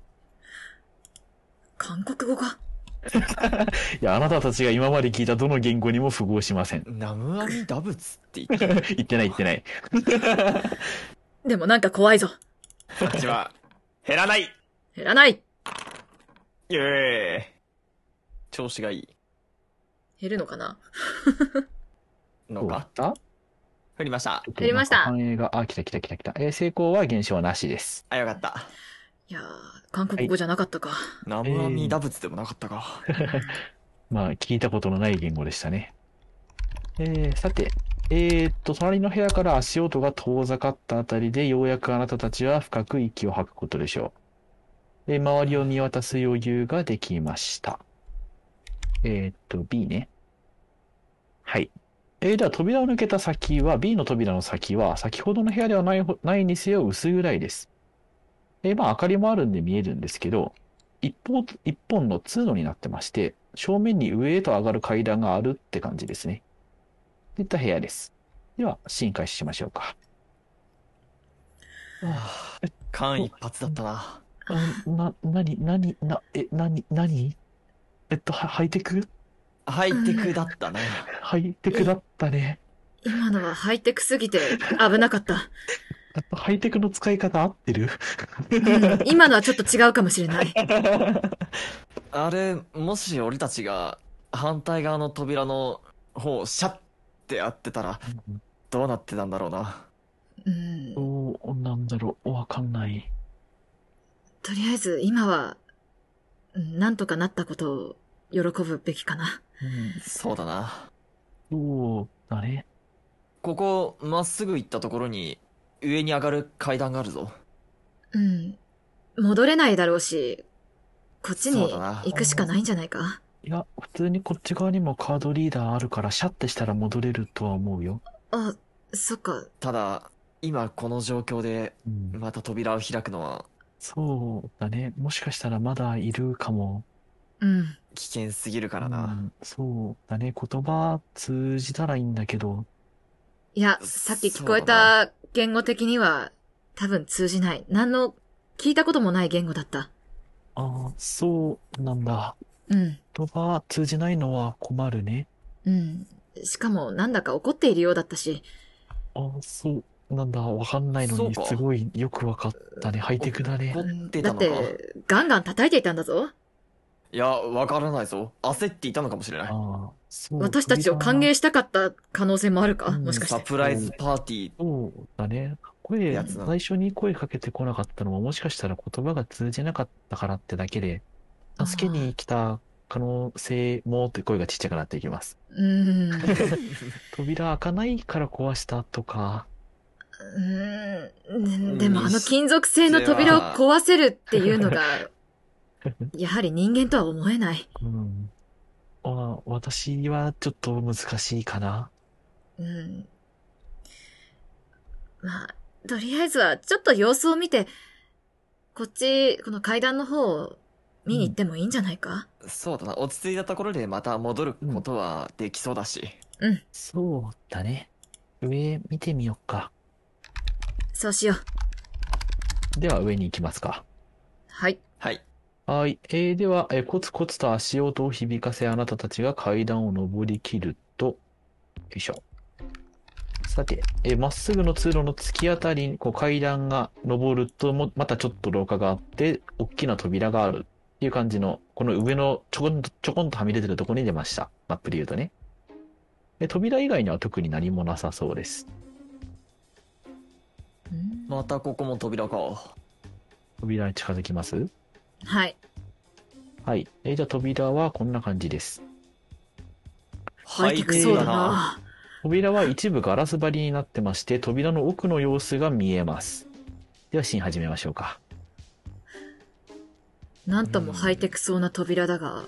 韓国語かいや、あなたたちが今まで聞いたどの言語にも符合しません。 ナムアミダブツって言って言ってない言ってない。 でもなんか怖いぞ。 こっちは、減らない減らないイェーイ調子がいい。 減るのかなのかあ降りました。 降りました。 反映が、あ、来た来た来た来た。えー、成功は現象はなしです。 あ、よかった。 いやー、韓国語じゃなかったか。はい、 ナムアミダ仏でもなかったか。 まあ、聞いたことのない言語でしたね。えー、さて、えー、っと、隣の部屋から足音が遠ざかったあたりで、ようやくあなたたちは深く息を吐くことでしょう。で、周りを見渡す余裕ができました。えー、っと、B ね。はい。えー、では扉を抜けた先は、B の扉の先は、先ほどの部屋ではない、ないにせよ薄暗いです。えー、まあ、明かりもあるんで見えるんですけど、一方、一本の通路になってまして、正面に上へと上がる階段があるって感じですね。といった部屋です。では、シーン開始しましょうか。 間一髪だったな。 な、なに、なに、な、え、なに、なにえっと、は、ハイテクハイテクだったね。 ハイテクだったね。 今のはハイテクすぎて危なかった。 ハイテクの使い方合ってる、 うん、今のはちょっと違うかもしれない。 あれ、もし俺たちが反対側の扉の方をシャッてやってたら、どうなってたんだろうな。 うん。 どうなんだろう、わかんない。 とりあえず今は、なんとかなったことを喜ぶべきかな。 うん、そうだな。 そうだね。 ここ、まっすぐ行ったところに、上に上がる階段があるぞ。 うん。戻れないだろうし、こっちに行くしかないんじゃないか。 いや、普通にこっち側にもカードリーダーあるから、シャッてしたら戻れるとは思うよ。 あ、そっか。 ただ、今この状況で、また扉を開くのは、うん、 そうだね。もしかしたらまだいるかも。 うん。 危険すぎるからな。うん、 そうだね。言葉通じたらいいんだけど。 いや、さっき聞こえた言語的には多分通じない。何の聞いたこともない言語だった。 ああ、そうなんだ。 うん。 言葉通じないのは困るね。 うん。しかもなんだか怒っているようだったし。 ああ、そうなんだ。わかんないのにすごいよくわかったね。ハイテクだね。 怒ってたのか。 だって、ガンガン叩いていたんだぞ。 いや、わからないぞ。焦っていたのかもしれない。ああ、 そう。私たちを歓迎したかった可能性もあるか、うん、もしかして。 サプライズパーティー。 そうだね。声、最初に声かけてこなかったのはもしかしたら言葉が通じなかったからってだけで、助けに来た可能性もって声がちっちゃくなっていきます。 うん。 扉開かないから壊したとか。 うん。でもあの金属製の扉を壊せるっていうのが、 やはり人間とは思えない。 うん。あ、私はちょっと難しいかな。 うん。まあ、とりあえずは、ちょっと様子を見て、こっち、この階段の方を見に行ってもいいんじゃないか？ そうだな。落ち着いたところでまた戻ることはできそうだし。 うん。 そうだね。上見てみよっか。 そうしよう。 では上に行きますか。 はい。 はい。 はい。えー、では、えーコツコツと足音を響かせあなたたちが階段を登りきると、よいしょ。さて、えーまっすぐの通路の突き当たりにこう階段が登るとも、またちょっと廊下があって、大きな扉があるっていう感じの、この上のちょこんと、ちょこんとはみ出てるところに出ました。マップで言うとね。で扉以外には特に何もなさそうです。 うんまたここも扉か。 扉に近づきます？ はい。 はい。えーじゃあ扉はこんな感じです。 ハイテクそうだな。 扉は一部ガラス張りになってまして、扉の奥の様子が見えます。では、シーン始めましょうか。 なんともハイテクそうな扉だが。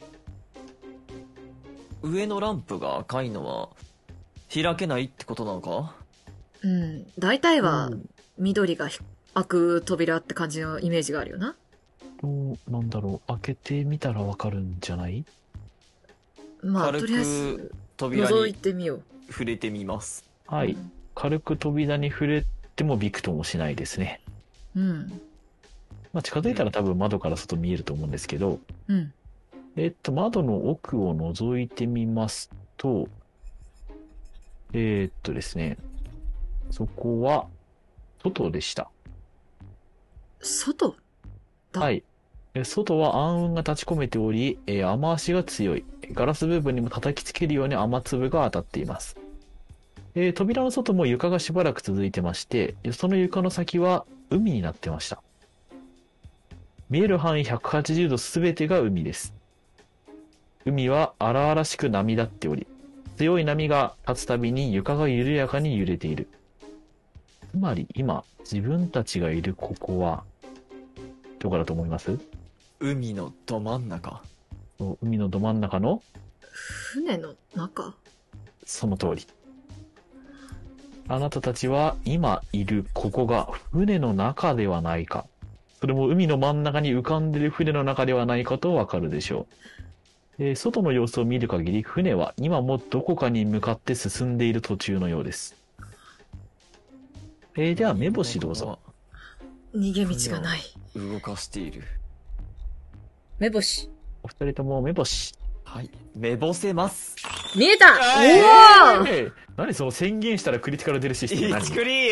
上のランプが赤いのは、開けないってことなのか？ うん。大体はうん緑がひ開く扉って感じのイメージがあるよな。 どうなんだろう。開けてみたらわかるんじゃない？ まあ、 軽とりあえくず、 扉覗いにてみよう。 触れてみます。 はい。 うん軽く扉に触れてもびくともしないですね。 うん。 まあ、近づいたら多分窓から外見えると思うんですけど、 うん。 えっと、窓の奥を覗いてみますと、えーっとですね、そこは、外でした。 外だ。 はい。え外は暗雲が立ち込めており、えー雨足が強い。ガラス部分にも叩きつけるように雨粒が当たっています。えー扉の外も床がしばらく続いてまして、その床の先は海になってました。見える範囲ひゃくはちじゅうどすべてが海です。海は荒々しく波立っており、強い波が立つたびに床が緩やかに揺れている。つまり今、自分たちがいるここは、どこだと思います？ 海のど真ん中。 海のど真ん中の船の中？ その通り。あなたたちは今いるここが船の中ではないか。それも海の真ん中に浮かんでいる船の中ではないかとわかるでしょう。えー外の様子を見る限り船は今もどこかに向かって進んでいる途中のようです。えーでは目星どうぞ。 逃げ道がない。 動かしている。 目星。 お二人とも目星。 はい。めぼせます。 見えた！おー！ えー何その宣言したらクリティカル出るシステム何？ 一クリ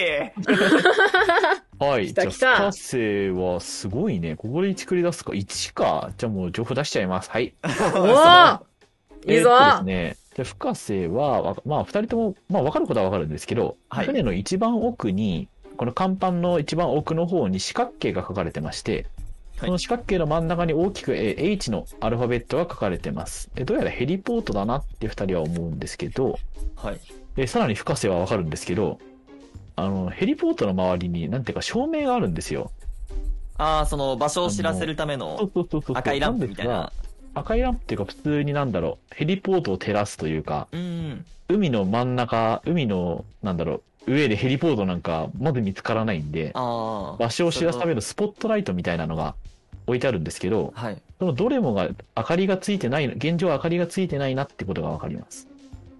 はい。 来た来たじゃあ、深瀬はすごいね。ここでいち繰り出すか。いちか。じゃあもう情報出しちゃいます。はい。 おー！いいぞえーっとですね。じゃあ、深瀬は、わまあ、二人とも、まあ、わかることはわかるんですけど、 はい船の一番奥に、この甲板の一番奥の方に四角形が書かれてまして、 はいその四角形の真ん中に大きくえー H のアルファベットが書かれてます。えどうやらヘリポートだなって二人は思うんですけど、 はい。 でさらに深瀬はわかるんですけど、あの、ヘリポートの周りに、なんていうか照明があるんですよ。 ああ、その場所を知らせるためそうのそうそうそう。 赤いランプみたいな。 んですが。赤いランプっていうか普通になんだろう、ヘリポートを照らすというか、 うん。 海の真ん中、海の、なんだろう、上でヘリポートなんかまず見つからないんで、 ああ。 場所を知らすための。 のスポットライトみたいなのが置いてあるんですけど、 はい。 そのどれもが明かりがついてない、現状は明かりがついてないなってことがわかります。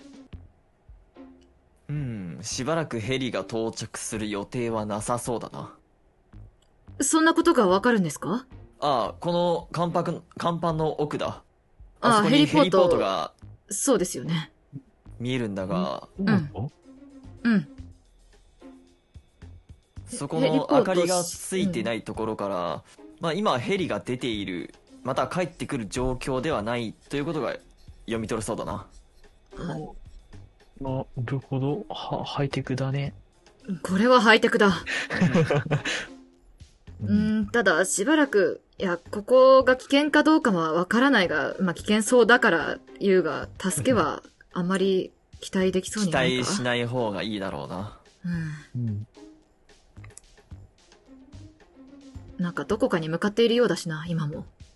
うん。しばらくヘリが到着する予定はなさそうだな。 そんなことがわかるんですか？ ああ、この甲板、甲板の奥だ。 あああそこにヘリヘリポートポートがそうですよね。 見えるんだが、 そうなんですか？ うん。 そこヘリポートの明かりがついてないところから、まあ今ヘリが出ている、また帰ってくる状況ではないということが読み取れそうだな。 なるほど。は、ハイテクだね。 これはハイテクだ。 ううーん、ただしばらく、いや、ここが危険かどうかはわからないが、まあ、危険そうだから言うが、助けはあまり期待できそう期にないか。 待しない方がいいだろうな。 うん。 うん。 なんかどこかに向かっているようだしな、今も。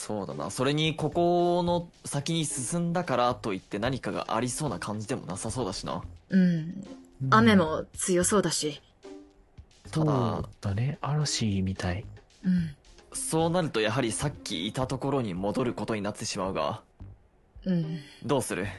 そうだな。それに、ここの先に進んだからといって何かがありそうな感じでもなさそうだしな。 うん。雨も強そうだし。 ただそうだね。嵐みたい。 うん。 そうなるとやはりさっきいたところに戻ることになってしまうが、 うん。 どうする？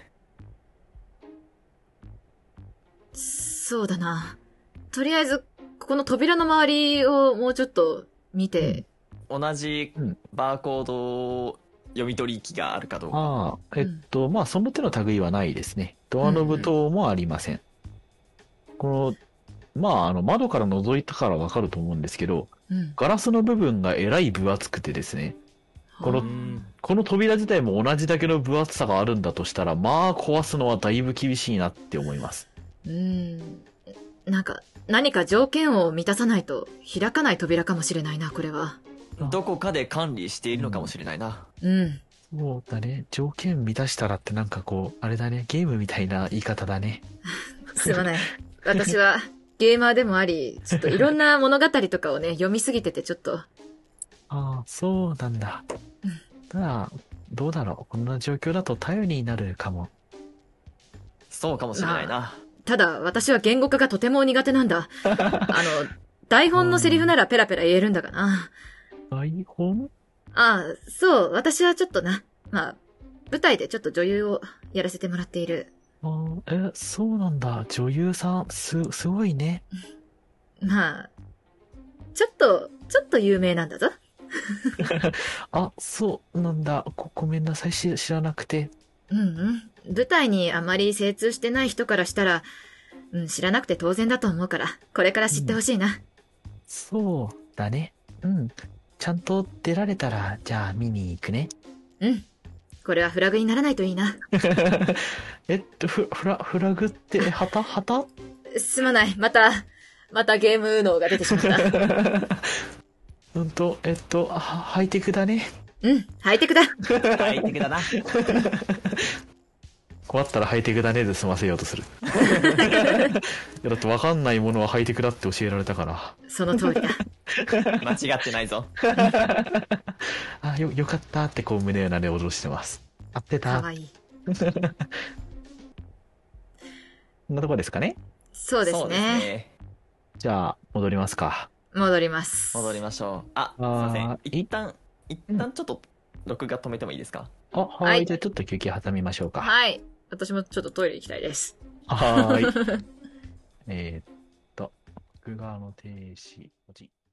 そうだな。とりあえず、ここの扉の周りをもうちょっと見て。 同じうんバーコード読み取り機があるかどうか。 ああ、えっと、まあ、その手の類はないですね。ドアノブ等もありません。この、まあ、あの、窓から覗いたからわかると思うんですけど、 うん。 ガラスの部分がえらい分厚くてですね、このはこの扉自体も同じだけの分厚さがあるんだとしたら、まあ、壊すのはだいぶ厳しいなって思います。 あうん。なんか、何か条件を満たさないと開かない扉かもしれないな、これは。 どこかで管理しているのかもしれないな。 うん。 そうだね。条件満たしたらってなんかこう、あれだね。ゲームみたいな言い方だね。 すまない。私はゲーマーでもあり、ちょっといろんな物語とかをね、読みすぎててちょっと。 ああ、そうなんだ。ただ、どうだろう。こんな状況だと頼りになるかも。 そうかもしれないな。 ただ、私は言語化がとても苦手なんだ。あの、台本のセリフならペラペラ言えるんだがな。 台本ああ、そう、私はちょっとな。まあ、舞台でちょっと女優をやらせてもらっている。 あーえ、そうなんだ。女優さん、す、すごいね。 まあ、ちょっと、ちょっと有名なんだぞ。 あ、そうなんだ。ご、ごめんなさい。し知らなくて。 うんうん。舞台にあまり精通してない人からしたら、うん、知らなくて当然だと思うから、これから知ってほしいな。 そうだね。うん。ちゃんと出られたら、じゃあ見に行くね。 うん。これはフラグにならないといいな。 えっと、フ、フラ、フラグって、旗旗すまない。また、またゲーム脳が出てしまった。 うんと、えっと、はハイテクだね。 うん、ハイテクだ。 ハイテクだな。 困ったらハイテクだねで済ませようとする。いや、だってわかんないものはハイテクだって教えられたから。 その通りだ。 間違ってないぞ。 あ、よ、よかったってこう胸をなで脅してます。合ってた。 かわいい。 こんなとこですかね。 そうですそうですね。 ね。 じゃあ、戻りますか。 戻ります。 戻りましょう。あ、すいあーません。 い一旦、一旦ちょっと、録画止めてもいいですか？ あ、はーい。 はいじゃあちょっと休憩挟みましょうか。 はい。私もちょっとトイレ行きたいです。 はーい。えーっと、録画の停止、ポチ。